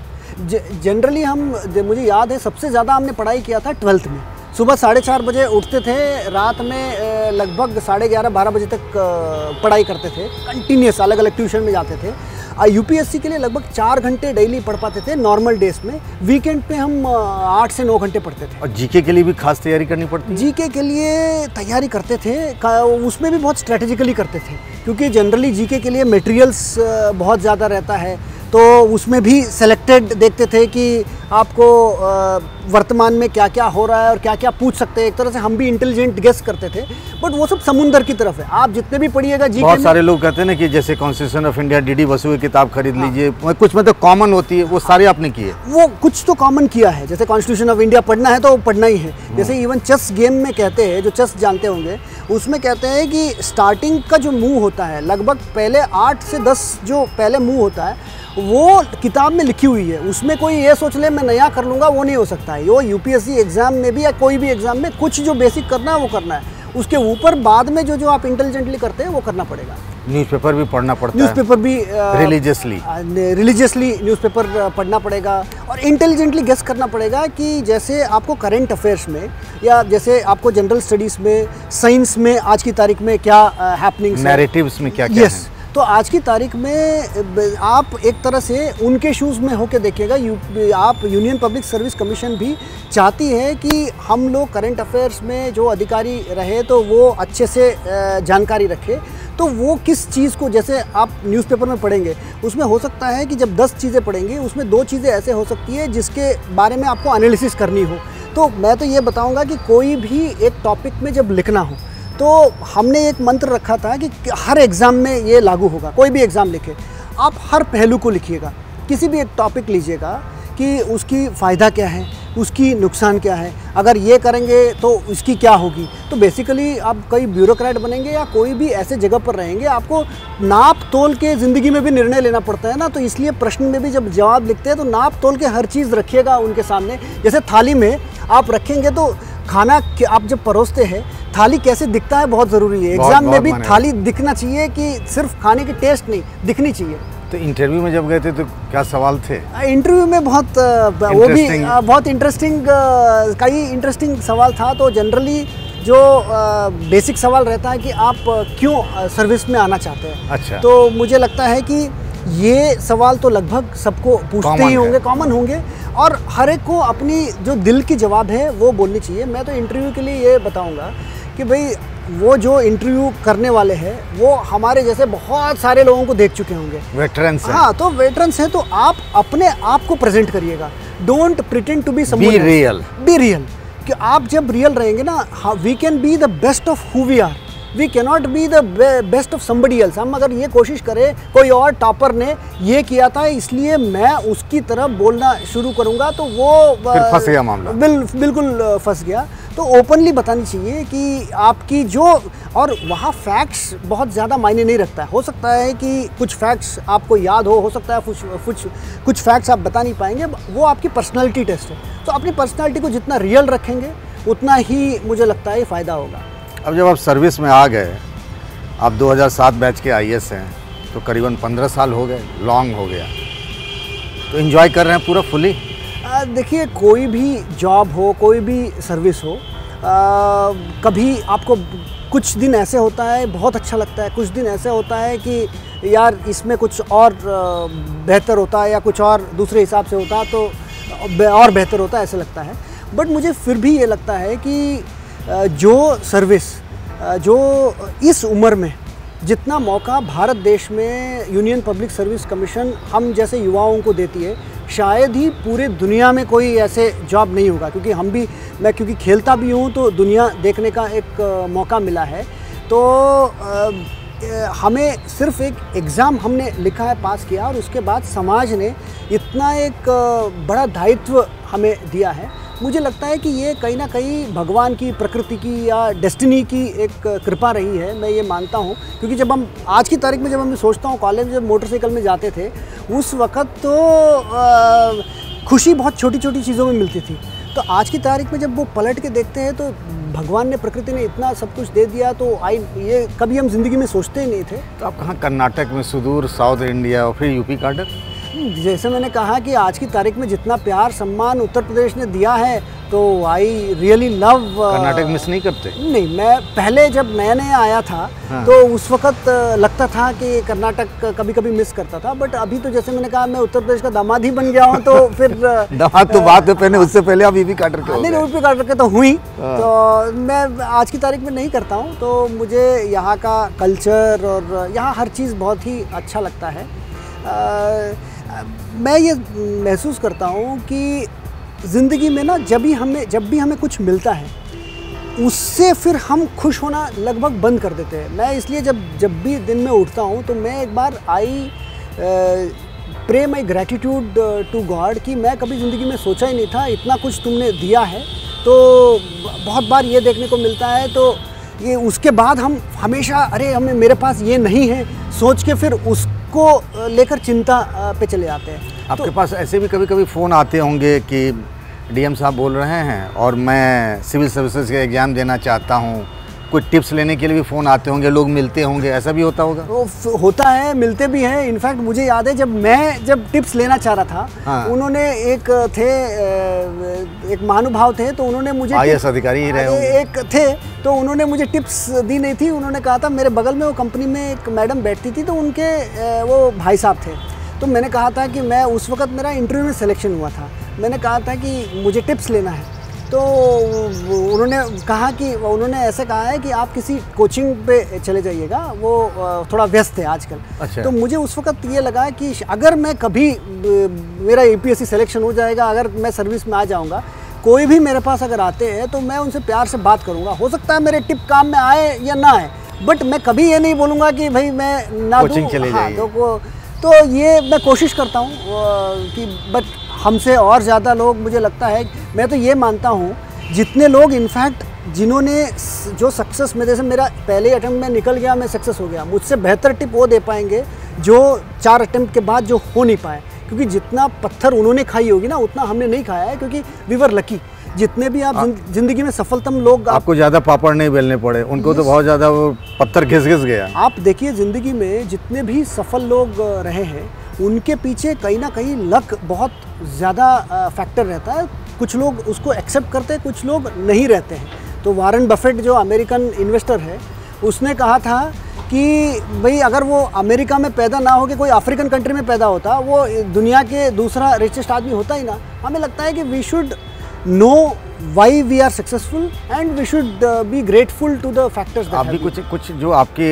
जनरली हम, मुझे याद है सबसे ज़्यादा हमने पढ़ाई किया था ट्वेल्थ में। सुबह साढ़े चार बजे उठते थे, रात में लगभग साढ़े ग्यारह बारह बजे तक पढ़ाई करते थे, कंटिन्यूस अलग अलग ट्यूशन में जाते थे। यूपीएससी के लिए लगभग चार घंटे डेली पढ़ पाते थे नॉर्मल डेज में। वीकेंड पे हम आठ से नौ घंटे पढ़ते थे। और जीके के लिए भी खास तैयारी करनी पड़ती है? जीके के लिए तैयारी करते थे, उसमें भी बहुत स्ट्रेटेजिकली करते थे, क्योंकि जनरली जीके के लिए मटेरियल्स बहुत ज़्यादा रहता है, तो उसमें भी सेलेक्टेड देखते थे कि आपको वर्तमान में क्या क्या हो रहा है और क्या क्या पूछ सकते हैं। एक तरह से हम भी इंटेलिजेंट गेस करते थे, बट वो सब समुंदर की तरफ है। आप जितने भी पढ़िएगा जीके, बहुत सारे लोग कहते हैं ना कि जैसे constitution of India D D Basu की किताब खरीद हाँ। लीजिए, कुछ मतलब कॉमन होती है, वो सारे आपने किए? वो कुछ तो कॉमन किया है, जैसे कॉन्स्टिट्यूशन ऑफ इंडिया पढ़ना है तो पढ़ना ही है। जैसे इवन चेस गेम में कहते हैं, जो चेस जानते होंगे, उसमें कहते हैं कि स्टार्टिंग का जो मूव होता है, लगभग पहले आठ से दस जो पहले मूव होता है वो किताब में लिखी हुई है। उसमें कोई ये सोच ले मैं नया कर लूँगा, वो नहीं हो सकता है। वो यूपीएससी एग्जाम में भी या कोई भी एग्जाम में कुछ जो बेसिक करना है वो करना है, उसके ऊपर बाद में जो जो आप इंटेलिजेंटली करते हैं वो करना पड़ेगा। न्यूज़पेपर भी पढ़ना पड़ता है? न्यूज़पेपर भी रिलीजियसली रिलीजियसली न्यूज़पेपर पढ़ना पड़ेगा, और इंटेलिजेंटली गेस करना पड़ेगा कि जैसे आपको करंट अफेयर्स में या जैसे आपको जनरल स्टडीज़ में, साइंस में आज की तारीख में क्या हैपनिंग्स, नैरेटिव्स में क्या क्या yes, है। तो आज की तारीख में आप एक तरह से उनके शूज़ में होकर देखिएगा। आप यूनियन पब्लिक सर्विस कमीशन भी चाहती है कि हम लोग करंट अफेयर्स में जो अधिकारी रहे तो वो अच्छे से जानकारी रखे। तो वो किस चीज़ को, जैसे आप न्यूज़पेपर में पढ़ेंगे, उसमें हो सकता है कि जब दस चीज़ें पढ़ेंगे उसमें दो चीज़ें ऐसे हो सकती है जिसके बारे में आपको एनालिसिस करनी हो। तो मैं तो ये बताऊँगा कि कोई भी एक टॉपिक में जब लिखना हो तो हमने एक मंत्र रखा था कि हर एग्ज़ाम में ये लागू होगा। कोई भी एग्ज़ाम लिखे, आप हर पहलू को लिखिएगा। किसी भी एक टॉपिक लीजिएगा कि उसकी फ़ायदा क्या है, उसकी नुकसान क्या है, अगर ये करेंगे तो इसकी क्या होगी। तो बेसिकली आप कई ब्यूरोक्रेट बनेंगे या कोई भी ऐसे जगह पर रहेंगे, आपको नाप तोल के ज़िंदगी में भी निर्णय लेना पड़ता है ना। तो इसलिए प्रश्न में भी जब जवाब लिखते हैं तो नाप तोल के हर चीज़ रखिएगा उनके सामने। जैसे थाली में आप रखेंगे तो खाना आप जब परोसते हैं थाली कैसे दिखता है बहुत ज़रूरी है। एग्ज़ाम में भी थाली दिखना चाहिए कि सिर्फ खाने की टेस्ट नहीं दिखनी चाहिए। तो इंटरव्यू में जब गए थे तो क्या सवाल थे? इंटरव्यू में बहुत वो भी बहुत इंटरेस्टिंग कई इंटरेस्टिंग सवाल था। तो जनरली जो बेसिक सवाल रहता है कि आप क्यों सर्विस में आना चाहते हैं। अच्छा। तो मुझे लगता है कि ये सवाल तो लगभग सबको पूछते ही होंगे, कॉमन होंगे, और हर एक को अपनी जो दिल की जवाब है वो बोलनी चाहिए। मैं तो इंटरव्यू के लिए ये बताऊंगा कि भाई वो जो इंटरव्यू करने वाले हैं वो हमारे जैसे बहुत सारे लोगों को देख चुके होंगे, वेटरन्स हैं। हाँ, तो वेटरन्स हैं, तो आप अपने आप को प्रेजेंट करिएगा। Don't pretend to be someone, be real, be real. कि आप जब रियल रहेंगे ना, we can be the best of who we are, we cannot be the best of somebody else. हम अगर ये कोशिश करें कोई और टॉपर ने ये किया था इसलिए मैं उसकी तरफ बोलना शुरू करूंगा तो वो फिर फंस गया मामला। बिल, बिल्कुल फंस गया। तो ओपनली बतानी चाहिए कि आपकी जो, और वहाँ फैक्ट्स बहुत ज़्यादा मायने नहीं रखता है। हो सकता है कि कुछ फैक्ट्स आपको याद हो हो सकता है कुछ कुछ कुछ फैक्ट्स आप बता नहीं पाएंगे, वो आपकी पर्सनालिटी टेस्ट है। तो अपनी पर्सनालिटी को जितना रियल रखेंगे उतना ही मुझे लगता है फ़ायदा होगा। अब जब आप सर्विस में आ गए, आप दो हज़ार सात बैच के आई ए एस हैं, तो करीबन पंद्रह साल हो गए, लॉन्ग हो गया, तो एंजॉय कर रहे हैं पूरा फुली? देखिए, कोई भी जॉब हो, कोई भी सर्विस हो, आ, कभी आपको कुछ दिन ऐसे होता है बहुत अच्छा लगता है, कुछ दिन ऐसे होता है कि यार इसमें कुछ और बेहतर होता है या कुछ और दूसरे हिसाब से होता तो और बेहतर होता है, ऐसे लगता है। बट मुझे फिर भी ये लगता है कि जो सर्विस जो इस उम्र में जितना मौका भारत देश में यूनियन पब्लिक सर्विस कमीशन हम जैसे युवाओं को देती है, शायद ही पूरे दुनिया में कोई ऐसे जॉब नहीं होगा। क्योंकि हम भी, मैं क्योंकि खेलता भी हूँ तो दुनिया देखने का एक मौका मिला है। तो आ, हमें सिर्फ एक एग्ज़ाम हमने लिखा है, पास किया, और उसके बाद समाज ने इतना एक बड़ा दायित्व हमें दिया है। मुझे लगता है कि ये कहीं ना कहीं भगवान की, प्रकृति की या डेस्टिनी की एक कृपा रही है, मैं ये मानता हूँ। क्योंकि जब हम आज की तारीख में जब हम सोचता हूँ, कॉलेज में जब मोटरसाइकिल में जाते थे उस वक़्त तो आ, खुशी बहुत छोटी छोटी चीज़ों में मिलती थी। तो आज की तारीख में जब वो पलट के देखते हैं तो भगवान ने, प्रकृति ने इतना सब कुछ दे दिया, तो आई ये कभी हम जिंदगी में सोचते ही नहीं थे। तो आप कहाँ, कर्नाटक में, सुदूर साउथ इंडिया और फिर यूपी काडर? जैसे मैंने कहा कि आज की तारीख में जितना प्यार सम्मान उत्तर प्रदेश ने दिया है तो I really love. Karnataka miss नहीं करते? नहीं, मैं पहले जब नया नया आया था हाँ। तो उस वक्त लगता था कि कर्नाटक कभी कभी मिस करता था। बट अभी तो जैसे मैंने कहा मैं उत्तर प्रदेश का दामाद ही बन गया हूँ तो फिर दामाद तो बात है, पहले उससे पहले आप यूपी काडर के हो गए। नहीं, यूपी काडर के तो हुई, तो मैं आज की तारीख में नहीं करता हूँ। तो मुझे यहाँ का कल्चर और यहाँ हर चीज़ बहुत ही अच्छा लगता है। आ, मैं ये महसूस करता हूँ कि ज़िंदगी में ना जब भी हमें जब भी हमें कुछ मिलता है उससे फिर हम खुश होना लगभग बंद कर देते हैं। मैं इसलिए जब जब भी दिन में उठता हूँ तो मैं एक बार I pray my gratitude to God कि मैं कभी ज़िंदगी में सोचा ही नहीं था इतना कुछ तुमने दिया है। तो बहुत बार ये देखने को मिलता है, तो ये उसके बाद हम हमेशा अरे हमें मेरे पास ये नहीं है सोच के फिर उसको लेकर चिंता पे चले आते हैं। आपके तो, पास ऐसे भी कभी कभी फ़ोन आते होंगे कि डीएम साहब बोल रहे हैं और मैं सिविल सर्विसेज का एग्ज़ाम देना चाहता हूँ, कोई टिप्स लेने के लिए भी फ़ोन आते होंगे, लोग मिलते होंगे, ऐसा भी होता होगा? तो होता है, मिलते भी हैं। इनफैक्ट मुझे याद है जब मैं जब टिप्स लेना चाह रहा था हाँ। उन्होंने एक थे एक महानुभाव थे, तो उन्होंने मुझे आई ए एस अधिकारी ही रहे एक थे, तो उन्होंने मुझे टिप्स दी नहीं थी। उन्होंने कहा था, मेरे बगल में वो कंपनी में एक मैडम बैठती थी तो उनके वो भाई साहब थे, तो मैंने कहा था कि मैं उस वक्त मेरा इंटरव्यू में सिलेक्शन हुआ था, मैंने कहा था कि मुझे टिप्स लेना है। तो उन्होंने कहा कि उन्होंने ऐसे कहा है कि आप किसी कोचिंग पे चले जाइएगा, वो थोड़ा व्यस्त है आजकल। अच्छा। तो मुझे उस वक्त ये लगा कि अगर मैं कभी मेरा यूपीएससी सिलेक्शन हो जाएगा, अगर मैं सर्विस में आ जाऊंगा, कोई भी मेरे पास अगर आते हैं तो मैं उनसे प्यार से बात करूंगा। हो सकता है मेरे टिप काम में आए या ना आए, बट मैं कभी ये नहीं बोलूँगा कि भाई मैं ना कोचिंग चले हाँ, जाइए। तो, तो ये मैं कोशिश करता हूँ कि बट हमसे और ज़्यादा लोग, मुझे लगता है, मैं तो ये मानता हूँ जितने लोग इनफैक्ट जिन्होंने जो सक्सेस में, जैसे मेरा पहले अटेम्प्ट में निकल गया, मैं सक्सेस हो गया, मुझसे बेहतर टिप वो दे पाएंगे जो चार अटेम्प्ट के बाद जो हो नहीं पाए, क्योंकि जितना पत्थर उन्होंने खाई होगी ना उतना हमने नहीं खाया है, क्योंकि वी वर लकी। जितने भी आप जिंदगी में सफलतम लोग, आपको ज़्यादा पापड़ नहीं बेलने पड़े, उनको तो बहुत ज़्यादा वो पत्थर घिस घिस गया। आप देखिए ज़िंदगी में जितने भी सफल लोग रहे हैं उनके पीछे कहीं ना कहीं लक बहुत ज़्यादा फैक्टर रहता है। कुछ लोग उसको एक्सेप्ट करते हैं, कुछ लोग नहीं रहते हैं। तो वारन बफेट जो अमेरिकन इन्वेस्टर है, उसने कहा था कि भाई अगर वो अमेरिका में पैदा ना हो के कोई अफ्रीकन कंट्री में पैदा होता, वो दुनिया के दूसरा रिचेस्ट आदमी होता ही ना। हमें लगता है कि we should know why we are successful and we should be grateful to the factors. आप भी कुछ कुछ जो आपके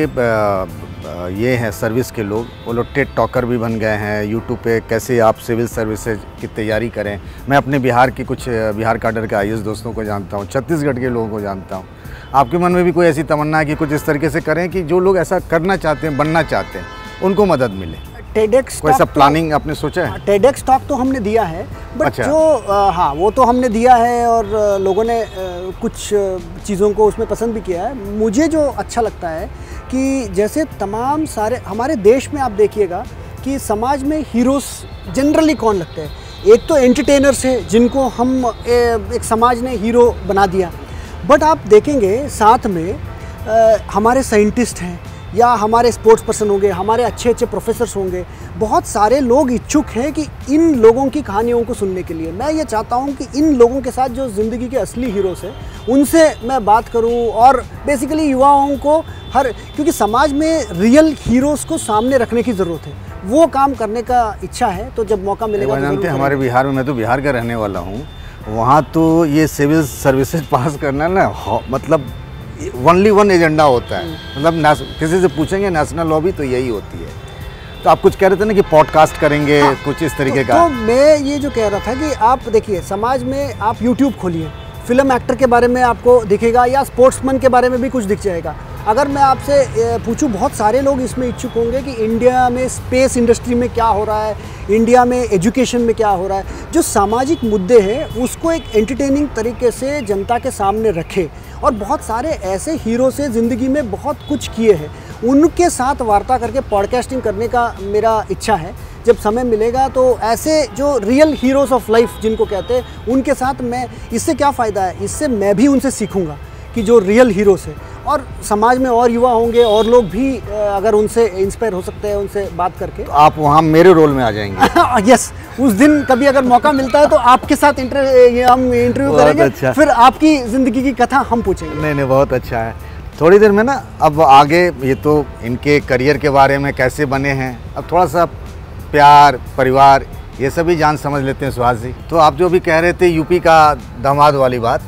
आ, ये हैं सर्विस के लोग, वो लोग टेड टॉकर भी बन गए हैं यूट्यूब पे, कैसे आप सिविल सर्विसेज की तैयारी करें। मैं अपने बिहार की कुछ बिहार काडर के आई ए एस दोस्तों को जानता हूँ, छत्तीसगढ़ के लोगों को जानता हूँ। आपके मन में भी कोई ऐसी तमन्ना है कि कुछ इस तरीके से करें कि जो लोग ऐसा करना चाहते हैं, बनना चाहते हैं, उनको मदद मिले? टेडेक्स कोई ऐसा प्लानिंग आपने सोचा है? टेडेक्स टॉक तो हमने दिया है, बट अच्छा। जो आ, हाँ वो तो हमने दिया है और आ, लोगों ने आ, कुछ चीज़ों को उसमें पसंद भी किया है। मुझे जो अच्छा लगता है कि जैसे तमाम सारे हमारे देश में आप देखिएगा कि समाज में हीरोज़ जनरली कौन लगते हैं। एक तो एंटरटेनर्स है जिनको हम ए, एक समाज ने हीरो बना दिया, बट आप देखेंगे साथ में आ, हमारे साइंटिस्ट हैं या हमारे स्पोर्ट्स पर्सन होंगे, हमारे अच्छे अच्छे प्रोफेसर्स होंगे। बहुत सारे लोग इच्छुक हैं कि इन लोगों की कहानियों को सुनने के लिए। मैं ये चाहता हूँ कि इन लोगों के साथ जो ज़िंदगी के असली हीरोज़ हैं उनसे मैं बात करूँ और बेसिकली युवाओं को हर, क्योंकि समाज में रियल हीरोज़ को सामने रखने की ज़रूरत है, वो काम करने का इच्छा है। तो जब मौका मिलेगा तो जानते हैं हमारे बिहार में, मैं तो बिहार का रहने वाला हूँ, वहाँ तो ये सिविल सर्विसेज पास करना ना मतलब ओनली वन एजेंडा होता है। मतलब किसी से पूछेंगे नेशनल लॉ भी तो यही होती है। तो आप कुछ कह रहे थे ना कि पॉडकास्ट करेंगे, हाँ, कुछ इस तरीके तो, का। तो मैं ये जो कह रहा था कि आप देखिए समाज में आप यूट्यूब खोलिए, फिल्म एक्टर के बारे में आपको दिखेगा या स्पोर्ट्समैन के बारे में भी कुछ दिख जाएगा। अगर मैं आपसे पूछूं, बहुत सारे लोग इसमें इच्छुक होंगे कि इंडिया में स्पेस इंडस्ट्री में क्या हो रहा है, इंडिया में एजुकेशन में क्या हो रहा है। जो सामाजिक मुद्दे हैं उसको एक एंटरटेनिंग तरीके से जनता के सामने रखे। और बहुत सारे ऐसे हीरो से ज़िंदगी में बहुत कुछ किए हैं, उनके साथ वार्ता करके पॉडकास्टिंग करने का मेरा इच्छा है। जब समय मिलेगा तो ऐसे जो रियल हीरोज़ ऑफ लाइफ जिनको कहते हैं उनके साथ मैं, इससे क्या फ़ायदा है, इससे मैं भी उनसे सीखूंगा कि जो रियल हीरोज़ हैं, और समाज में और युवा होंगे और लोग भी अगर उनसे इंस्पायर हो सकते हैं उनसे बात करके। तो आप वहाँ मेरे रोल में आ जाएंगे। यस, उस दिन कभी अगर मौका मिलता है तो आपके साथ इंटर हम इंटरव्यू करेंगे। अच्छा। फिर आपकी ज़िंदगी की कथा हम पूछेंगे। नहीं नहीं, बहुत अच्छा है। थोड़ी देर में ना अब आगे, ये तो इनके करियर के बारे में कैसे बने हैं, अब थोड़ा सा प्यार, परिवार, ये सभी जान समझ लेते हैं सुहास जी। तो आप जो भी कह रहे थे यूपी का दामाद वाली बात,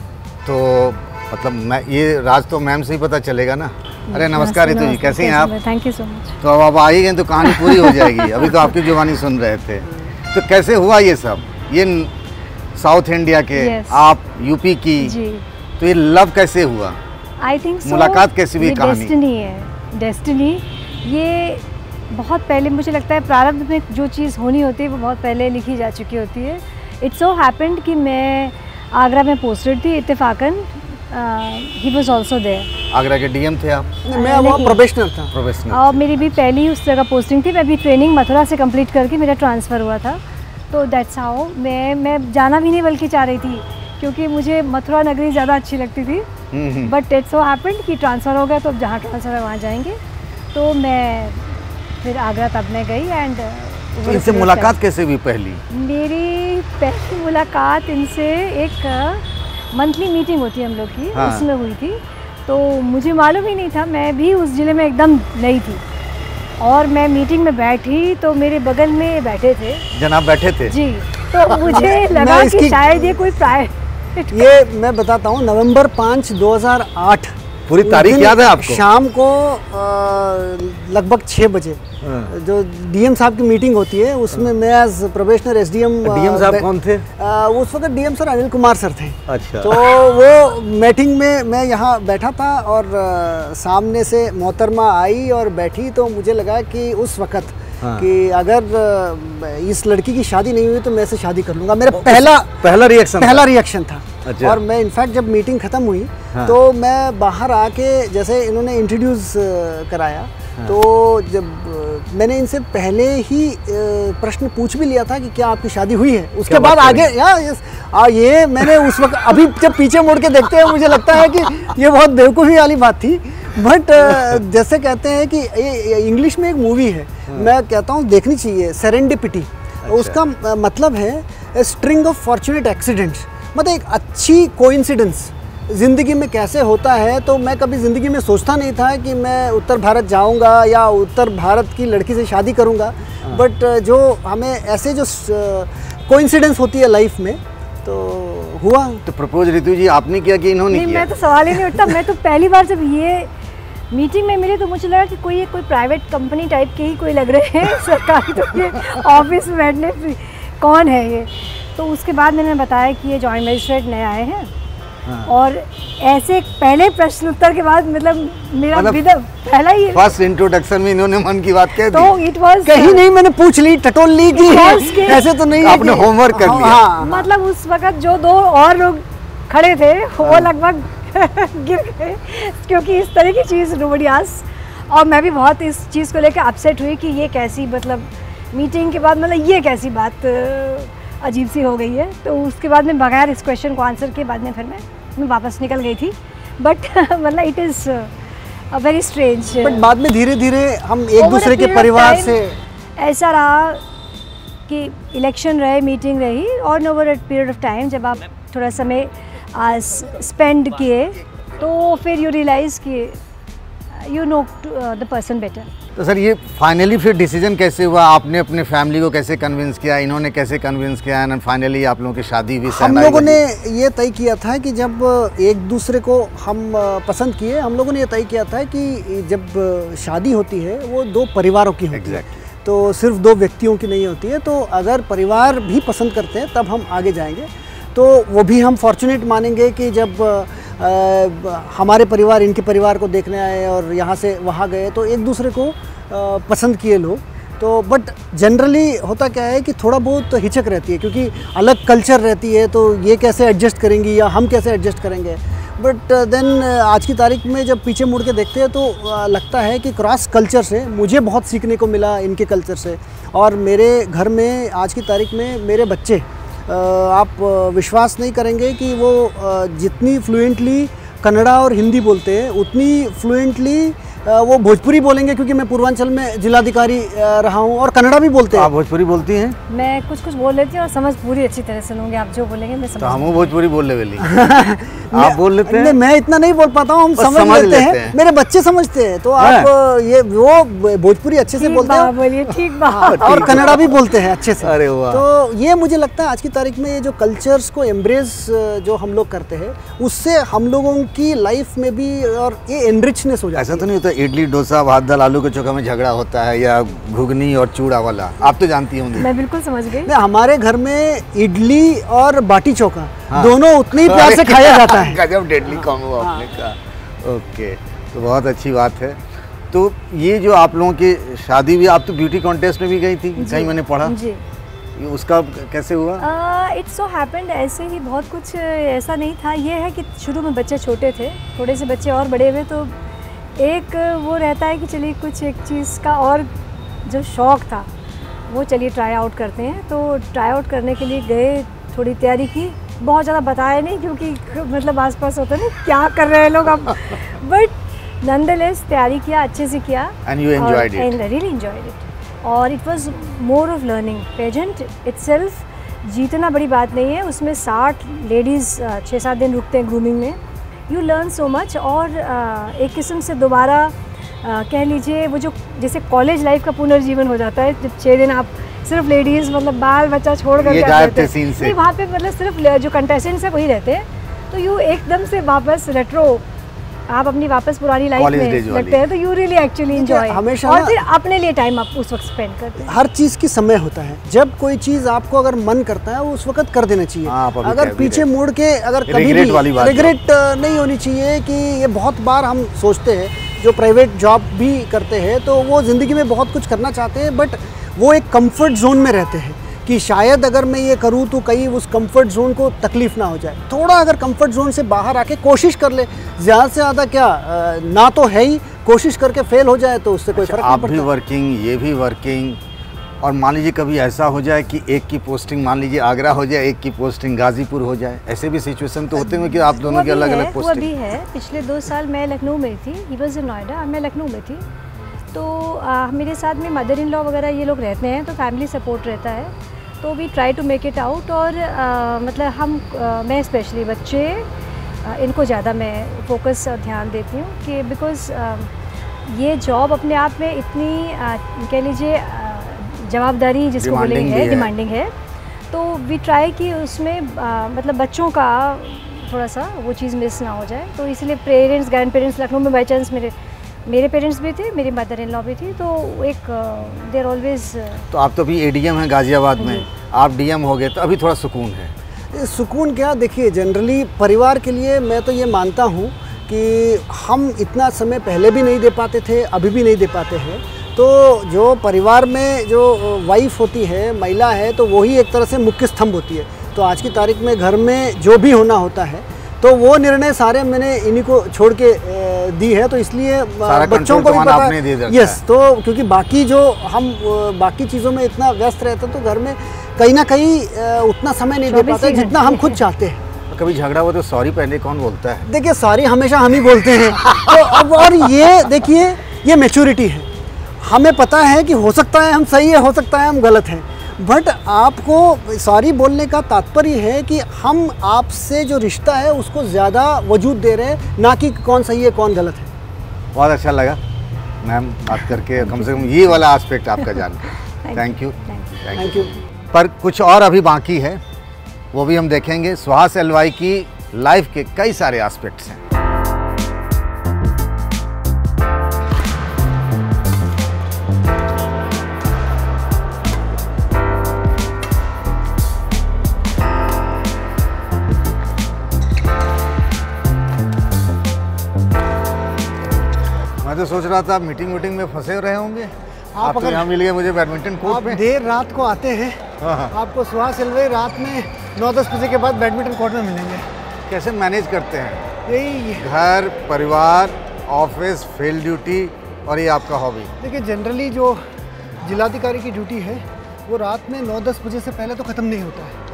तो मतलब मैं ये राज तो मैम से ही पता चलेगा ना। अरे नमस्कार रितु जी, कैसे हैं आप? Thank you so much. तो अब आप आ ही गए तो कहानी पूरी हो जाएगी। अभी तो आपकी जुबानी सुन रहे थे। तो कैसे हुआ ये सब, ये साउथ इंडिया के, yes. आप यूपी की जी। तो ये लव कैसे हुआ? आई थिंक so, मुलाकात कैसी हुई? कहानी डेस्टिनी है, डेस्टिनी। ये बहुत पहले, मुझे लगता है प्रारब्ध में जो चीज़ होनी होती है वो बहुत पहले लिखी जा चुकी होती है। इट्स सो हैपेंड कि मैं आगरा में पोस्टेड थी, इत्तेफाकन ही वाज आल्सो देयर। आगरा के डी एम थे आप? मैं वहाँ प्रोफेशनल था। प्रोफेशनल। और मेरी भी पहली उस जगह पोस्टिंग थी। मैं भी ट्रेनिंग मथुरा से कंप्लीट करके मेरा ट्रांसफ़र हुआ था। तो दैट्स हाउ मैं मैं जाना भी नहीं बल्कि चाह रही थी, क्योंकि मुझे मथुरा नगरी ज़्यादा अच्छी लगती थी। बट इट्स सो हैपेंड कि ट्रांसफ़र हो गया, तो अब जहाँ ट्रांसफ़र है वहाँ जाएंगे। तो मैं फिर आगरा तब मैं गई। एंड तो इनसे मुलाकात कैसे हुई पहली? मेरी पहली मुलाकात इनसे एक मंथली मीटिंग होती है हम लोग की, हाँ। उसमें हुई थी। तो मुझे मालूम ही नहीं था, मैं भी उस ज़िले में एकदम नई थी। और मैं मीटिंग में बैठी तो मेरे बगल में बैठे थे जनाब, बैठे थे जी। तो मुझे लगा कि शायद ये कोई प्राय ये मैं बताता हूँ, नवंबर पाँच दो हज़ार आठ, पूरी तारीख याद है आपको? शाम को लगभग छः बजे जो डीएम साहब की मीटिंग होती है, उसमें मैं एज प्रोबेशनर एसडीएम। डीएम साहब कौन थे? आ, उस वक्त DM sir Anil Kumar sir थे। अच्छा। तो वो मीटिंग में मैं यहाँ बैठा था और आ, सामने से मोहतरमा आई और बैठी, तो मुझे लगा कि उस वक्त हाँ। कि अगर अ, इस लड़की की शादी नहीं हुई तो मैं इससे शादी कर लूँगा। मेरा पहला पहला रिएक्शन पहला रिएक्शन था। अच्छा। और मैं इनफैक्ट जब मीटिंग ख़त्म हुई हाँ। तो मैं बाहर आके जैसे इन्होंने इंट्रोड्यूस कराया, हाँ। तो जब अ, मैंने इनसे पहले ही अ, प्रश्न पूछ भी लिया था कि क्या आपकी शादी हुई है। उसके क्या बाद बात आगे या यस, आ, ये मैंने उस वक्त अभी जब पीछे मुड़ के देखते हैं मुझे लगता है कि ये बहुत बेवकूफ़ी वाली बात थी। बट जैसे कहते हैं कि ये इंग्लिश में एक मूवी है, मैं कहता हूँ देखनी चाहिए, सेरेंडिपिटी। उसका अ, मतलब है स्ट्रिंग ऑफ फॉर्चुनेट एक्सीडेंट्स, मतलब एक अच्छी कोइंसिडेंस ज़िंदगी में कैसे होता है। तो मैं कभी ज़िंदगी में सोचता नहीं था कि मैं उत्तर भारत जाऊंगा या उत्तर भारत की लड़की से शादी करूंगा, बट जो हमें ऐसे जो कोइंसिडेंस होती है लाइफ में, तो हुआ। तो प्रपोज ऋतु जी आपने किया कि इन्होंने नहीं, किया? मैं तो सवाल ही नहीं उठता। मैं तो पहली बार जब ये मीटिंग में मिली तो मुझे लगा कि कोई ये कोई प्राइवेट कंपनी टाइप के ही कोई लग रहे हैं सरकारी, तो ये ऑफिस में बैठने कौन है ये। तो उसके बाद मैंने बताया कि ये जॉइंट मजिस्ट्रेट नए आए हैं। हाँ। और ऐसे पहले प्रश्न उत्तर के बाद मतलब मेरा मतलब विदा पहला ही फर्स्ट इंट्रोडक्शन में इन्होंने मन की बात कह दी। तो इट वाज कहीं नहीं मैंने पूछ ली, टटोल ली कि ऐसे तो नहीं है आपने कि- होमवर्क कर लिया। हाँ, मतलब उस वक्त जो दो और लोग खड़े थे वो लगभग गिर गए, क्योंकि इस तरह की चीज़ नोबडी आस्क्ड। और मैं भी बहुत इस चीज़ को लेकर अपसेट हुई कि ये कैसी, मतलब मीटिंग के बाद मतलब ये कैसी बात अजीब सी हो गई है। तो उसके बाद में बगैर इस क्वेश्चन को आंसर के बाद में फिर मैं मैं वापस निकल गई थी। बट मतलब it is a very strange. But बाद में धीरे धीरे हम एक दूसरे के परिवार से ऐसा रहा कि इलेक्शन रहे, मीटिंग रही, और over a period of time जब आप थोड़ा समय स्पेंड किए तो फिर यू रियलाइज़ कि you know the person better. तो सर ये फाइनली फिर डिसीजन कैसे हुआ? आपने अपने फैमिली को कैसे कन्विंस किया, इन्होंने कैसे कन्विंस किया, एंड फाइनली आप लोगों की शादी भी हम लोगों ने ये तय किया था कि जब एक दूसरे को हम पसंद किए, हम लोगों ने ये तय किया था कि जब शादी होती है वो दो परिवारों की होती है, तो सिर्फ दो व्यक्तियों की नहीं होती है। तो अगर परिवार भी पसंद करते हैं तब हम आगे जाएंगे। तो वो भी हम फॉर्चुनेट मानेंगे कि जब आ, हमारे परिवार इनके परिवार को देखने आए और यहाँ से वहाँ गए तो एक दूसरे को आ, पसंद किए लोग। तो बट जनरली होता क्या है कि थोड़ा बहुत हिचक रहती है, क्योंकि अलग कल्चर रहती है, तो ये कैसे एडजस्ट करेंगी या हम कैसे एडजस्ट करेंगे। बट देन आज की तारीख में जब पीछे मुड़ के देखते हैं तो आ, लगता है कि क्रॉस कल्चर से मुझे बहुत सीखने को मिला इनके कल्चर से। और मेरे घर में आज की तारीख में मेरे बच्चे, आप विश्वास नहीं करेंगे कि वो जितनी फ्लुएंटली कन्नड़ा और हिंदी बोलते हैं उतनी फ्लुएंटली वो भोजपुरी बोलेंगे, क्योंकि मैं पूर्वांचल में जिलाधिकारी रहा हूँ, और कन्नड़ा भी बोलते हैं। आप भोजपुरी बोलती हैं? मैं कुछ कुछ बोल लेती हूँ और समझ पूरी अच्छी तरह से लूँगी, आप जो बोलेंगे मैं समझ। तो हम भोजपुरी बोल ले आप बोल लेते हैं? मैं इतना नहीं बोल पाता हूँ, हम समझ, समझ लेते, लेते हैं।, हैं मेरे बच्चे समझते हैं। तो आप ये वो भोजपुरी अच्छे से बोलते हैं, बोलिए ठीक बात, और कन्नड़ा भी बोलते हैं अच्छे से। अरे वाह। तो ये मुझे लगता है आज की तारीख में ये जो कल्चर्स को एम्ब्रेस जो हम लोग करते हैं उससे हम लोगों की लाइफ में भी और ये एनरिचनेस हो जाता है। ऐसा तो नहीं होता इडली डोसा भात दाल आलू के चोखा में झगड़ा होता है, या घुगनी और चूड़ा वाला? आप तो जानती होंगी। मैं बिल्कुल समझ गई। हमारे घर में इडली और बाटी चोखा हाँ। दोनों उतने ही प्यार से खाया जाता है। गजब डेडली कॉम्बो आपने कहा। ओके, तो बहुत अच्छी बात है। तो ये जो आप लोगों की शादी भी, आप तो ब्यूटी कॉन्टेस्ट में भी गई थी कहीं, मैंने पढ़ा जी। उसका कैसे हुआ? इट्स सो हैपेंड, ऐसे ही बहुत कुछ ऐसा नहीं था। ये है कि शुरू में बच्चे छोटे थे, थोड़े से बच्चे और बड़े हुए तो एक वो रहता है कि चलिए कुछ एक चीज़ का और जो शौक़ था वो चलिए ट्राई आउट करते हैं। तो ट्राई आउट करने के लिए गए, थोड़ी तैयारी की, बहुत ज़्यादा बताया नहीं क्योंकि मतलब आसपास होता नहीं क्या कर रहे हैं लोग अब, बट नॉनदलेस तैयारी किया, अच्छे से किया, and you enjoyed it? And really enjoyed it. और it was more of learning. Pageant itself जीतना बड़ी बात नहीं है, उसमें साठ लेडीज़ छः सात दिन रुकते हैं ग्रूमिंग में, यू लर्न सो मच। और uh, एक किस्म से दोबारा uh, कह लीजिए वो जो जैसे कॉलेज लाइफ का पुनर्जीवन हो जाता है, जब छः दिन आप सिर्फ लेडीज़ मतलब बाल बच्चा छोड़ कर नहीं, वहाँ पे मतलब सिर्फ जो कंटेस्टेंट्स है वही रहते हैं, तो यू एकदम से वापस रेट्रो आप अपनी वापस पुरानी लाइफ में लगते हैं, तो यू रियली एक्चुअली एंजॉय हमेशा, और फिर अपने लिए टाइम आप उस वक्त स्पेंड करते हैं। हर चीज़ की समय होता है, जब कोई चीज़ आपको अगर मन करता है वो उस वक्त कर देना चाहिए। अगर पीछे मुड़ के अगर कभी भी रिग्रेट नहीं होनी चाहिए। कि ये बहुत बार हम सोचते हैं जो प्राइवेट जॉब भी करते हैं तो वो ज़िंदगी में बहुत कुछ करना चाहते हैं, बट वो एक कंफर्ट जोन में रहते हैं कि शायद अगर मैं ये करूँ तो कहीं उस कंफर्ट जोन को तकलीफ़ ना हो जाए। थोड़ा अगर कंफर्ट जोन से बाहर आके कोशिश कर ले, ज़्यादा से ज़्यादा क्या ना तो है ही, कोशिश करके फेल हो जाए तो उससे कोई अच्छा, फर्क नहीं आप पड़ता। भी वर्किंग, ये भी वर्किंग, और मान लीजिए कभी ऐसा हो जाए कि एक की पोस्टिंग मान लीजिए आगरा हो जाए, एक की पोस्टिंग गाजीपुर हो जाए, ऐसे भी सिचुएशन तो होते हैं कि आप दोनों की अलग अलग वो पोस्टिंग। भी है। पिछले दो साल मैं लखनऊ में थी, ही वॉज इन नोएडा, मैं लखनऊ में थी। तो आ, मेरे साथ में मदर इन लॉ वगैरह ये लोग रहते हैं, तो फैमिली सपोर्ट रहता है, तो we try to make it out. और आ, मतलब हम आ, मैं स्पेशली बच्चे आ, इनको ज़्यादा मैं फोकस और ध्यान देती हूँ कि बिकॉज़ ये जॉब अपने आप में इतनी कह लीजिए जवाबदारी जिसको बोलेंगे है, डिमांडिंग है, तो वी ट्राई कि उसमें आ, मतलब बच्चों का थोड़ा सा वो चीज़ मिस ना हो जाए। तो इसलिए पेरेंट्स, ग्रैंड पेरेंट्स लखनऊ में बाई चांस मेरे मेरे पेरेंट्स भी थे, मेरी मदर इन लॉ भी थी, तो एक देर ऑलवेज। तो आप तो अभी एडीएम हैं गाज़ियाबाद में, आप डीएम हो गए, तो अभी थोड़ा सुकून है। सुकून क्या, देखिए जनरली परिवार के लिए मैं तो ये मानता हूँ कि हम इतना समय पहले भी नहीं दे पाते थे, अभी भी नहीं दे पाते हैं। तो जो परिवार में जो वाइफ होती है, महिला है, तो वही एक तरह से मुख्य स्तंभ होती है। तो आज की तारीख में घर में जो भी होना होता है तो वो निर्णय सारे मैंने इन्हीं को छोड़ के दी है। तो इसलिए बच्चों को भी पता है, यस, तो क्योंकि बाकी जो हम बाकी चीज़ों में इतना व्यस्त रहते हैं तो घर में कहीं ना कहीं उतना समय नहीं दे पाते जितना हम खुद चाहते हैं। कभी झगड़ा हो तो सॉरी पहले कौन बोलता है? देखिए सॉरी हमेशा हम ही बोलते हैं। तो अब और ये देखिए ये मैच्योरिटी है, हमें पता है कि हो सकता है हम सही है, हो सकता है हम गलत हैं, बट आपको सॉरी बोलने का तात्पर्य है कि हम आपसे जो रिश्ता है उसको ज़्यादा वजूद दे रहे हैं, ना कि कौन सही है कौन गलत है। बहुत अच्छा लगा मैम बात करके, कम से कम ये वाला एस्पेक्ट आपका जानकर। Thank you thank you. पर कुछ और अभी बाकी है, वो भी हम देखेंगे। सुहास एलवाई की लाइफ के कई सारे एस्पेक्ट्स हैं। मैं तो सोच रहा था मीटिंग वीटिंग में फंसे रहे होंगे, आप, आप तो यहाँ मिल गए मुझे बैडमिंटन कोर्ट में। देर रात को आते हैं, आपको सुहास एलवाई रात में नौ दस बजे के बाद बैडमिंटन कोर्ट में मिलेंगे। कैसे मैनेज करते हैं? यही घर, परिवार, ऑफिस, फील्ड ड्यूटी और ये आपका हॉबी। देखिए जनरली जो जिलाधिकारी की ड्यूटी है वो रात में नौ दस बजे से पहले तो ख़त्म नहीं होता है,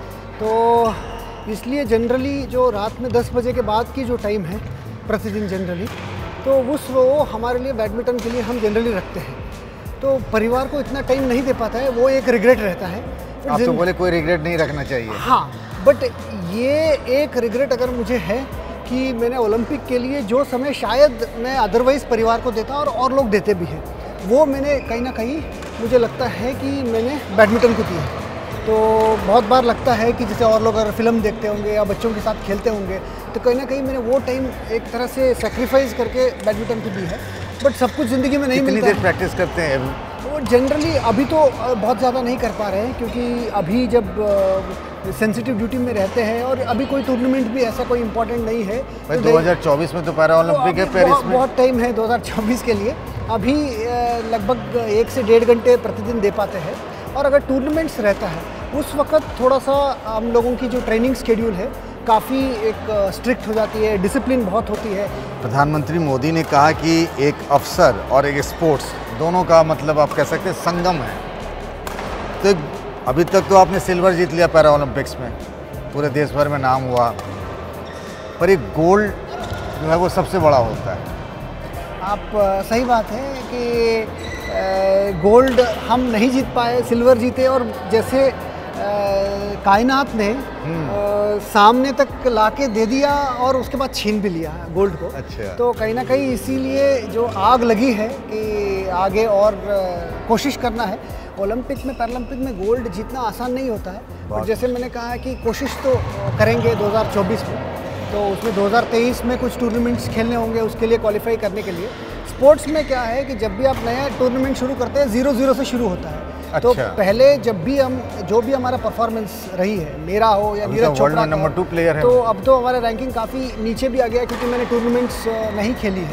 तो इसलिए जनरली जो रात में दस बजे के बाद की जो टाइम है प्रतिदिन जनरली, तो उस वो हमारे लिए बैडमिंटन के लिए हम जनरली रखते हैं। तो परिवार को इतना टाइम नहीं दे पाता है, वो एक रिग्रेट रहता है। आप तो बोले कोई रिग्रेट नहीं रखना चाहिए। हाँ, बट ये एक रिग्रेट अगर मुझे है कि मैंने ओलंपिक के लिए जो समय शायद मैं अदरवाइज़ परिवार को देता और और लोग देते भी हैं, वो मैंने कहीं ना कहीं मुझे लगता है कि मैंने बैडमिंटन को दी है। तो बहुत बार लगता है कि जैसे और लोग अगर फिल्म देखते होंगे या बच्चों के साथ खेलते होंगे तो कहीं ना कहीं मैंने वो टाइम एक तरह से सेक्रीफाइस करके बैडमिंटन को दी है। बट सब कुछ ज़िंदगी में नहीं मिलता। कितनी देर प्रैक्टिस करते हैं अभी? वो जनरली अभी तो बहुत ज़्यादा नहीं कर पा रहे हैं क्योंकि अभी जब सेंसिटिव ड्यूटी में रहते हैं और अभी कोई टूर्नामेंट भी ऐसा कोई इम्पोर्टेंट नहीं है। तो दो हज़ार चौबीस में तो पैरा ओलंपिक है पेरिस में। बहुत टाइम है दो हज़ार चौबीस के लिए, अभी लगभग एक से डेढ़ घंटे प्रतिदिन दे पाते हैं। और अगर टूर्नामेंट्स रहता है उस वक्त थोड़ा सा हम लोगों की जो ट्रेनिंग शेड्यूल है काफ़ी एक स्ट्रिक्ट हो जाती है, डिसिप्लिन बहुत होती है। प्रधानमंत्री मोदी ने कहा कि एक अफसर और एक स्पोर्ट्स दोनों का मतलब आप कह सकते हैं संगम है। तो अभी तक तो आपने सिल्वर जीत लिया पैरा ओलंपिक्स में, पूरे देश भर में नाम हुआ, पर एक गोल्ड जो है वो सबसे बड़ा होता है। आप सही बात है कि गोल्ड हम नहीं जीत पाए, सिल्वर जीते, और जैसे कायनात ने आ, सामने तक लाके दे दिया और उसके बाद छीन भी लिया गोल्ड को। अच्छा। तो कहीं ना कहीं इसीलिए जो आग लगी है कि आगे और कोशिश करना है। ओलंपिक में, पैरालंपिक में गोल्ड जीतना आसान नहीं होता है, और जैसे मैंने कहा है कि कोशिश तो करेंगे दो हज़ार चौबीस में, तो उसमें दो हज़ार तेईस में कुछ टूर्नामेंट्स खेलने होंगे उसके लिए क्वालिफाई करने के लिए। स्पोर्ट्स में क्या है कि जब भी आप नया टूर्नामेंट शुरू करते हैं जीरो जीरो से शुरू होता है। अच्छा। तो पहले जब भी हम जो भी हमारा परफॉर्मेंस रही है, मेरा हो या Neeraj Chopra, number two player है, तो अब तो हमारा रैंकिंग काफ़ी नीचे भी आ गया क्योंकि मैंने टूर्नामेंट्स नहीं खेली है।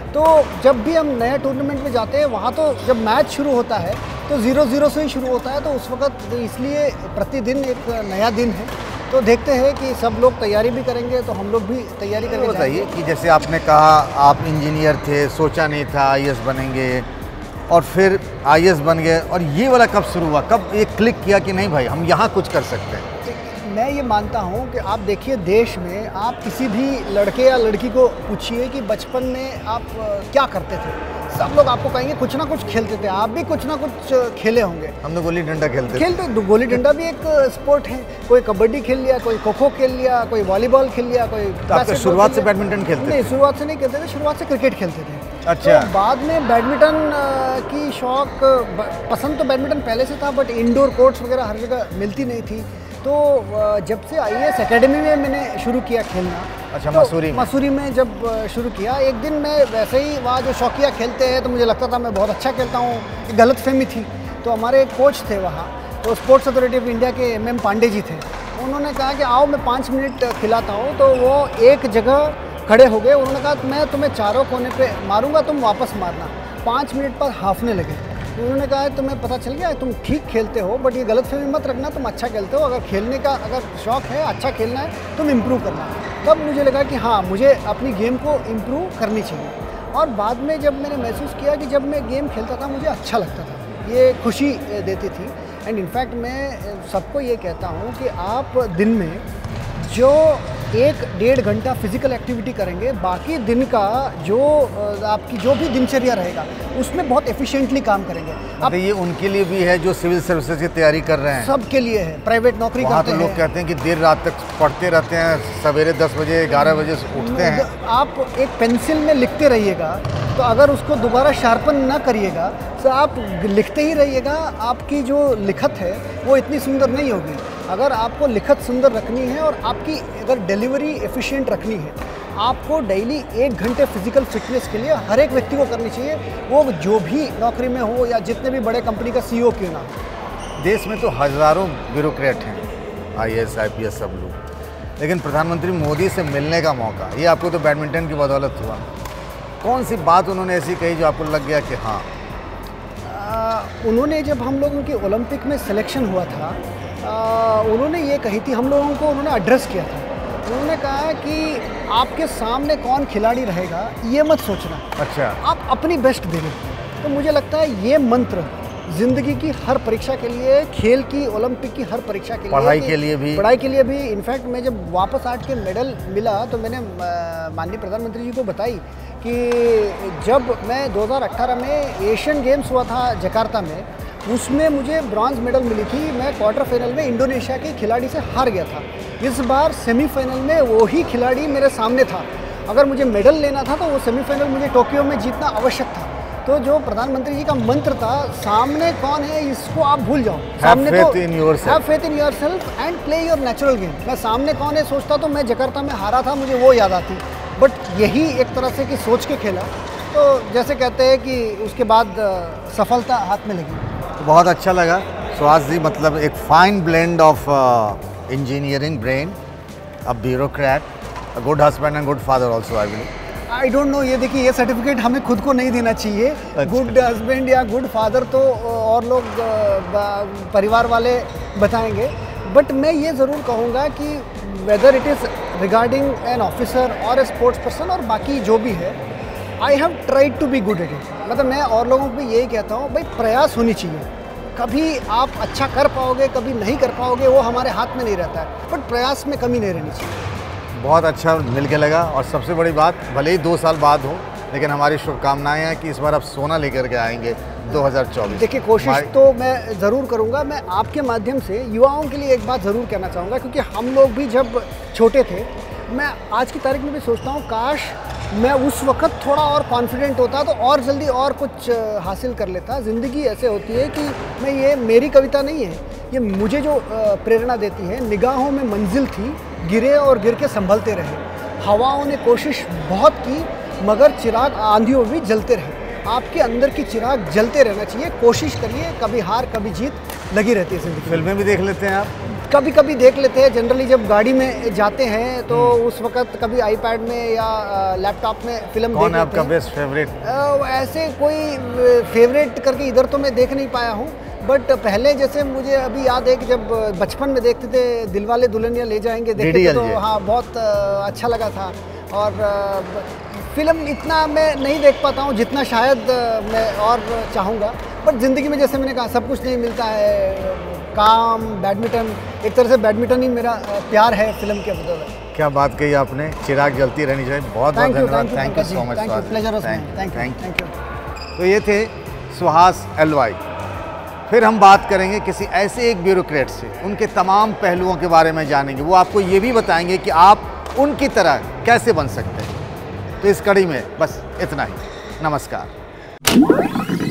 तो जब भी हम नए टूर्नामेंट में जाते हैं वहाँ तो जब मैच शुरू होता है तो ज़ीरो ज़ीरो से ही शुरू होता है, तो उस वक्त इसलिए प्रतिदिन एक नया दिन है। तो देखते हैं कि सब लोग तैयारी भी करेंगे तो हम लोग भी तैयारी करके बताइए कि जैसे आपने कहा आप इंजीनियर थे, सोचा नहीं था आई ए एस बनेंगे और फिर आई ए एस बन गए, और ये वाला कब शुरू हुआ, कब ये क्लिक किया कि नहीं भाई हम यहाँ कुछ कर सकते हैं? मैं ये मानता हूँ कि आप देखिए देश में आप किसी भी लड़के या लड़की को पूछिए कि बचपन में आप क्या करते थे, सब लोग आपको कहेंगे कुछ ना कुछ खेलते थे। आप भी कुछ ना कुछ खेले होंगे। हम तो गोली डंडा खेलते खेलते गोली डंडा भी एक स्पोर्ट है। कोई कबड्डी खेल लिया, कोई खो खो खेल लिया, कोई वॉलीबॉल खेल लिया, कोई तो शुरुआत से बैडमिंटन खेलते? नहीं, शुरुआत से नहीं खेलते थे, शुरुआत से क्रिकेट खेलते थे। अच्छा। तो बाद में बैडमिंटन की शौक, पसंद तो बैडमिंटन पहले से था, बट इंडोर कोर्ट्स वगैरह हर जगह मिलती नहीं थी। तो जब से आई ए एस एकेडमी में मैंने शुरू किया खेलना। अच्छा, तो मसूरी में? मसूरी में जब शुरू किया, एक दिन मैं वैसे ही वहाँ जो शौकिया खेलते हैं तो मुझे लगता था मैं बहुत अच्छा खेलता हूँ, गलत फहमी थी। तो हमारे एक कोच थे वहाँ, तो स्पोर्ट्स अथॉरिटी ऑफ इंडिया के एम एम पांडे जी थे। उन्होंने कहा कि आओ मैं पाँच मिनट खिलाता हूँ। तो वो एक जगह खड़े हो गए, उन्होंने कहा मैं तुम्हें चारों कोने पे मारूंगा, तुम वापस मारना। पाँच मिनट पर हाफने लगे। उन्होंने कहा तुम्हें पता चल गया तुम ठीक खेलते हो, बट ये गलत फहमी मत रखना, तुम अच्छा खेलते हो। अगर खेलने का अगर शौक है, अच्छा खेलना है, तुम इम्प्रूव करना। तब मुझे लगा कि हाँ, मुझे अपनी गेम को इम्प्रूव करनी चाहिए। और बाद में जब मैंने महसूस किया कि जब मैं गेम खेलता था मुझे अच्छा लगता था, ये खुशी देती थी। एंड इनफैक्ट मैं सबको ये कहता हूँ कि आप दिन में जो एक डेढ़ घंटा फिजिकल एक्टिविटी करेंगे, बाकी दिन का जो आपकी जो भी दिनचर्या रहेगा उसमें बहुत एफिशिएंटली काम करेंगे। अब ये उनके लिए भी है जो सिविल सर्विसेज की तैयारी कर रहे हैं? सबके लिए है, प्राइवेट नौकरी करते हैं। तो लोग कहते हैं कि देर रात तक पढ़ते रहते हैं, सवेरे दस बजे ग्यारह बजे उठते हैं। आप एक पेंसिल में लिखते रहिएगा, तो अगर उसको दोबारा शार्पन ना करिएगा तो आप लिखते ही रहिएगा, आपकी जो लिखत है वो इतनी सुंदर नहीं होगी। अगर आपको लिखत सुंदर रखनी है और आपकी अगर डिलीवरी एफिशिएंट रखनी है, आपको डेली एक घंटे फिजिकल फिटनेस के लिए हर एक व्यक्ति को करनी चाहिए, वो जो भी नौकरी में हो या जितने भी बड़े कंपनी का सी ई ओ क्यों ना हो। देश में तो हज़ारों ब्यूरोक्रेट हैं, I A S I P S सब लोग, लेकिन प्रधानमंत्री मोदी से मिलने का मौका ये आपको तो बैडमिंटन की बदौलत हुआ। कौन सी बात उन्होंने ऐसी कही जो आपको लग गया कि हाँ? आ, उन्होंने जब हम लोगों की ओलंपिक में सिलेक्शन हुआ था, आ, उन्होंने ये कही थी, हम लोगों को उन्होंने एड्रेस किया था। उन्होंने कहा कि आपके सामने कौन खिलाड़ी रहेगा ये मत सोचना, अच्छा, आप अपनी बेस्ट देंगे। तो मुझे लगता है ये मंत्र ज़िंदगी की हर परीक्षा के लिए, खेल की, ओलंपिक की हर परीक्षा के लिए, पढ़ाई के लिए भी पढ़ाई के लिए भी इनफैक्ट मैं जब वापस आठ के मेडल मिला तो मैंने माननीय प्रधानमंत्री जी को बताई कि जब मैं दो हज़ार अठारह में एशियन गेम्स हुआ था जकार्ता में, उसमें मुझे ब्रॉन्ज मेडल मिली थी। मैं क्वार्टर फाइनल में इंडोनेशिया के खिलाड़ी से हार गया था। इस बार सेमीफाइनल में वही खिलाड़ी मेरे सामने था। अगर मुझे मेडल लेना था तो वो सेमीफाइनल मुझे टोक्यो में जीतना आवश्यक था। तो जो प्रधानमंत्री जी का मंत्र था, सामने कौन है इसको आप भूल जाओ, सामने तो have faith in yourself and play your natural game. मैं सामने कौन है सोचता तो मैं जकार्ता में हारा था, मुझे वो याद आती। बट यही एक तरह से कि सोच के खेला, तो जैसे कहते हैं कि उसके बाद सफलता हाथ में लगी। तो बहुत अच्छा लगा सुहास जी, मतलब एक fine blend of engineering brain, a bureaucrat, a good husband and good father also I will. I don't know, ये देखिए ये सर्टिफिकेट हमें खुद को नहीं देना चाहिए। गुड हस्बैंड या गुड फादर तो और लोग परिवार वाले बताएंगे, बट मैं ये ज़रूर कहूँगा कि whether it is regarding an officer और ए स्पोर्ट्स पर्सन और बाकी जो भी है, I have tried to be good at it. मतलब मैं और लोगों को भी यही कहता हूँ, भाई प्रयास होनी चाहिए। कभी आप अच्छा कर पाओगे, कभी नहीं कर पाओगे, वो हमारे हाथ में नहीं रहता है, बट प्रयास में कमी नहीं रहनी चाहिए। बहुत अच्छा मिल के लगा, और सबसे बड़ी बात, भले ही दो साल बाद हो, लेकिन हमारी शुभकामनाएं हैं कि इस बार आप सोना लेकर के आएंगे दो हज़ार चौबीस। देखिए कोशिश तो मैं ज़रूर करूंगा। मैं आपके माध्यम से युवाओं के लिए एक बात ज़रूर कहना चाहूँगा, क्योंकि हम लोग भी जब छोटे थे, मैं आज की तारीख में भी सोचता हूँ काश मैं उस वक्त थोड़ा और कॉन्फिडेंट होता तो और जल्दी और कुछ हासिल कर लेता। ज़िंदगी ऐसे होती है कि मैं, ये मेरी कविता नहीं है, ये मुझे जो प्रेरणा देती है, निगाहों में मंजिल थी, गिरे और गिर के संभलते रहे, हवाओं ने कोशिश बहुत की मगर चिराग आंधियों भी जलते रहे। आपके अंदर की चिराग जलते रहना चाहिए, कोशिश करिए, कभी हार कभी जीत लगी रहती है ज़िंदगी। फिल्में भी देख लेते हैं आप? कभी कभी देख लेते हैं। जनरली जब गाड़ी में जाते हैं तो उस वक्त कभी आईपैड में या लैपटॉप में फिल्म देख कौन लेते है आपका हैं। Best favourite? ऐसे कोई फेवरेट करके इधर तो मैं देख नहीं पाया हूँ, बट पहले जैसे मुझे अभी याद है कि जब बचपन में देखते थे दिलवाले दुल्हनिया ले जाएंगे देखते थे, तो हाँ बहुत अच्छा लगा था। और फिल्म इतना मैं नहीं देख पाता हूँ जितना शायद मैं और चाहूँगा, बट ज़िंदगी में जैसे मैंने कहा सब कुछ नहीं मिलता है। काम, बैडमिंटन, एक तरह से बैडमिंटन ही मेरा प्यार है फिल्म के बदल। क्या बात कही आपने, चिराग जलती रहनी चाहिए। बहुत बहुत धन्यवाद, thank you so much. Pleasure, thank thank you. You. तो ये थे सुहास एलवाई। फिर हम बात करेंगे किसी ऐसे एक ब्यूरोक्रेट से, उनके तमाम पहलुओं के बारे में जानेंगे। वो आपको ये भी बताएंगे कि आप उनकी तरह कैसे बन सकते हैं। तो इस कड़ी में बस इतना ही। नमस्कार।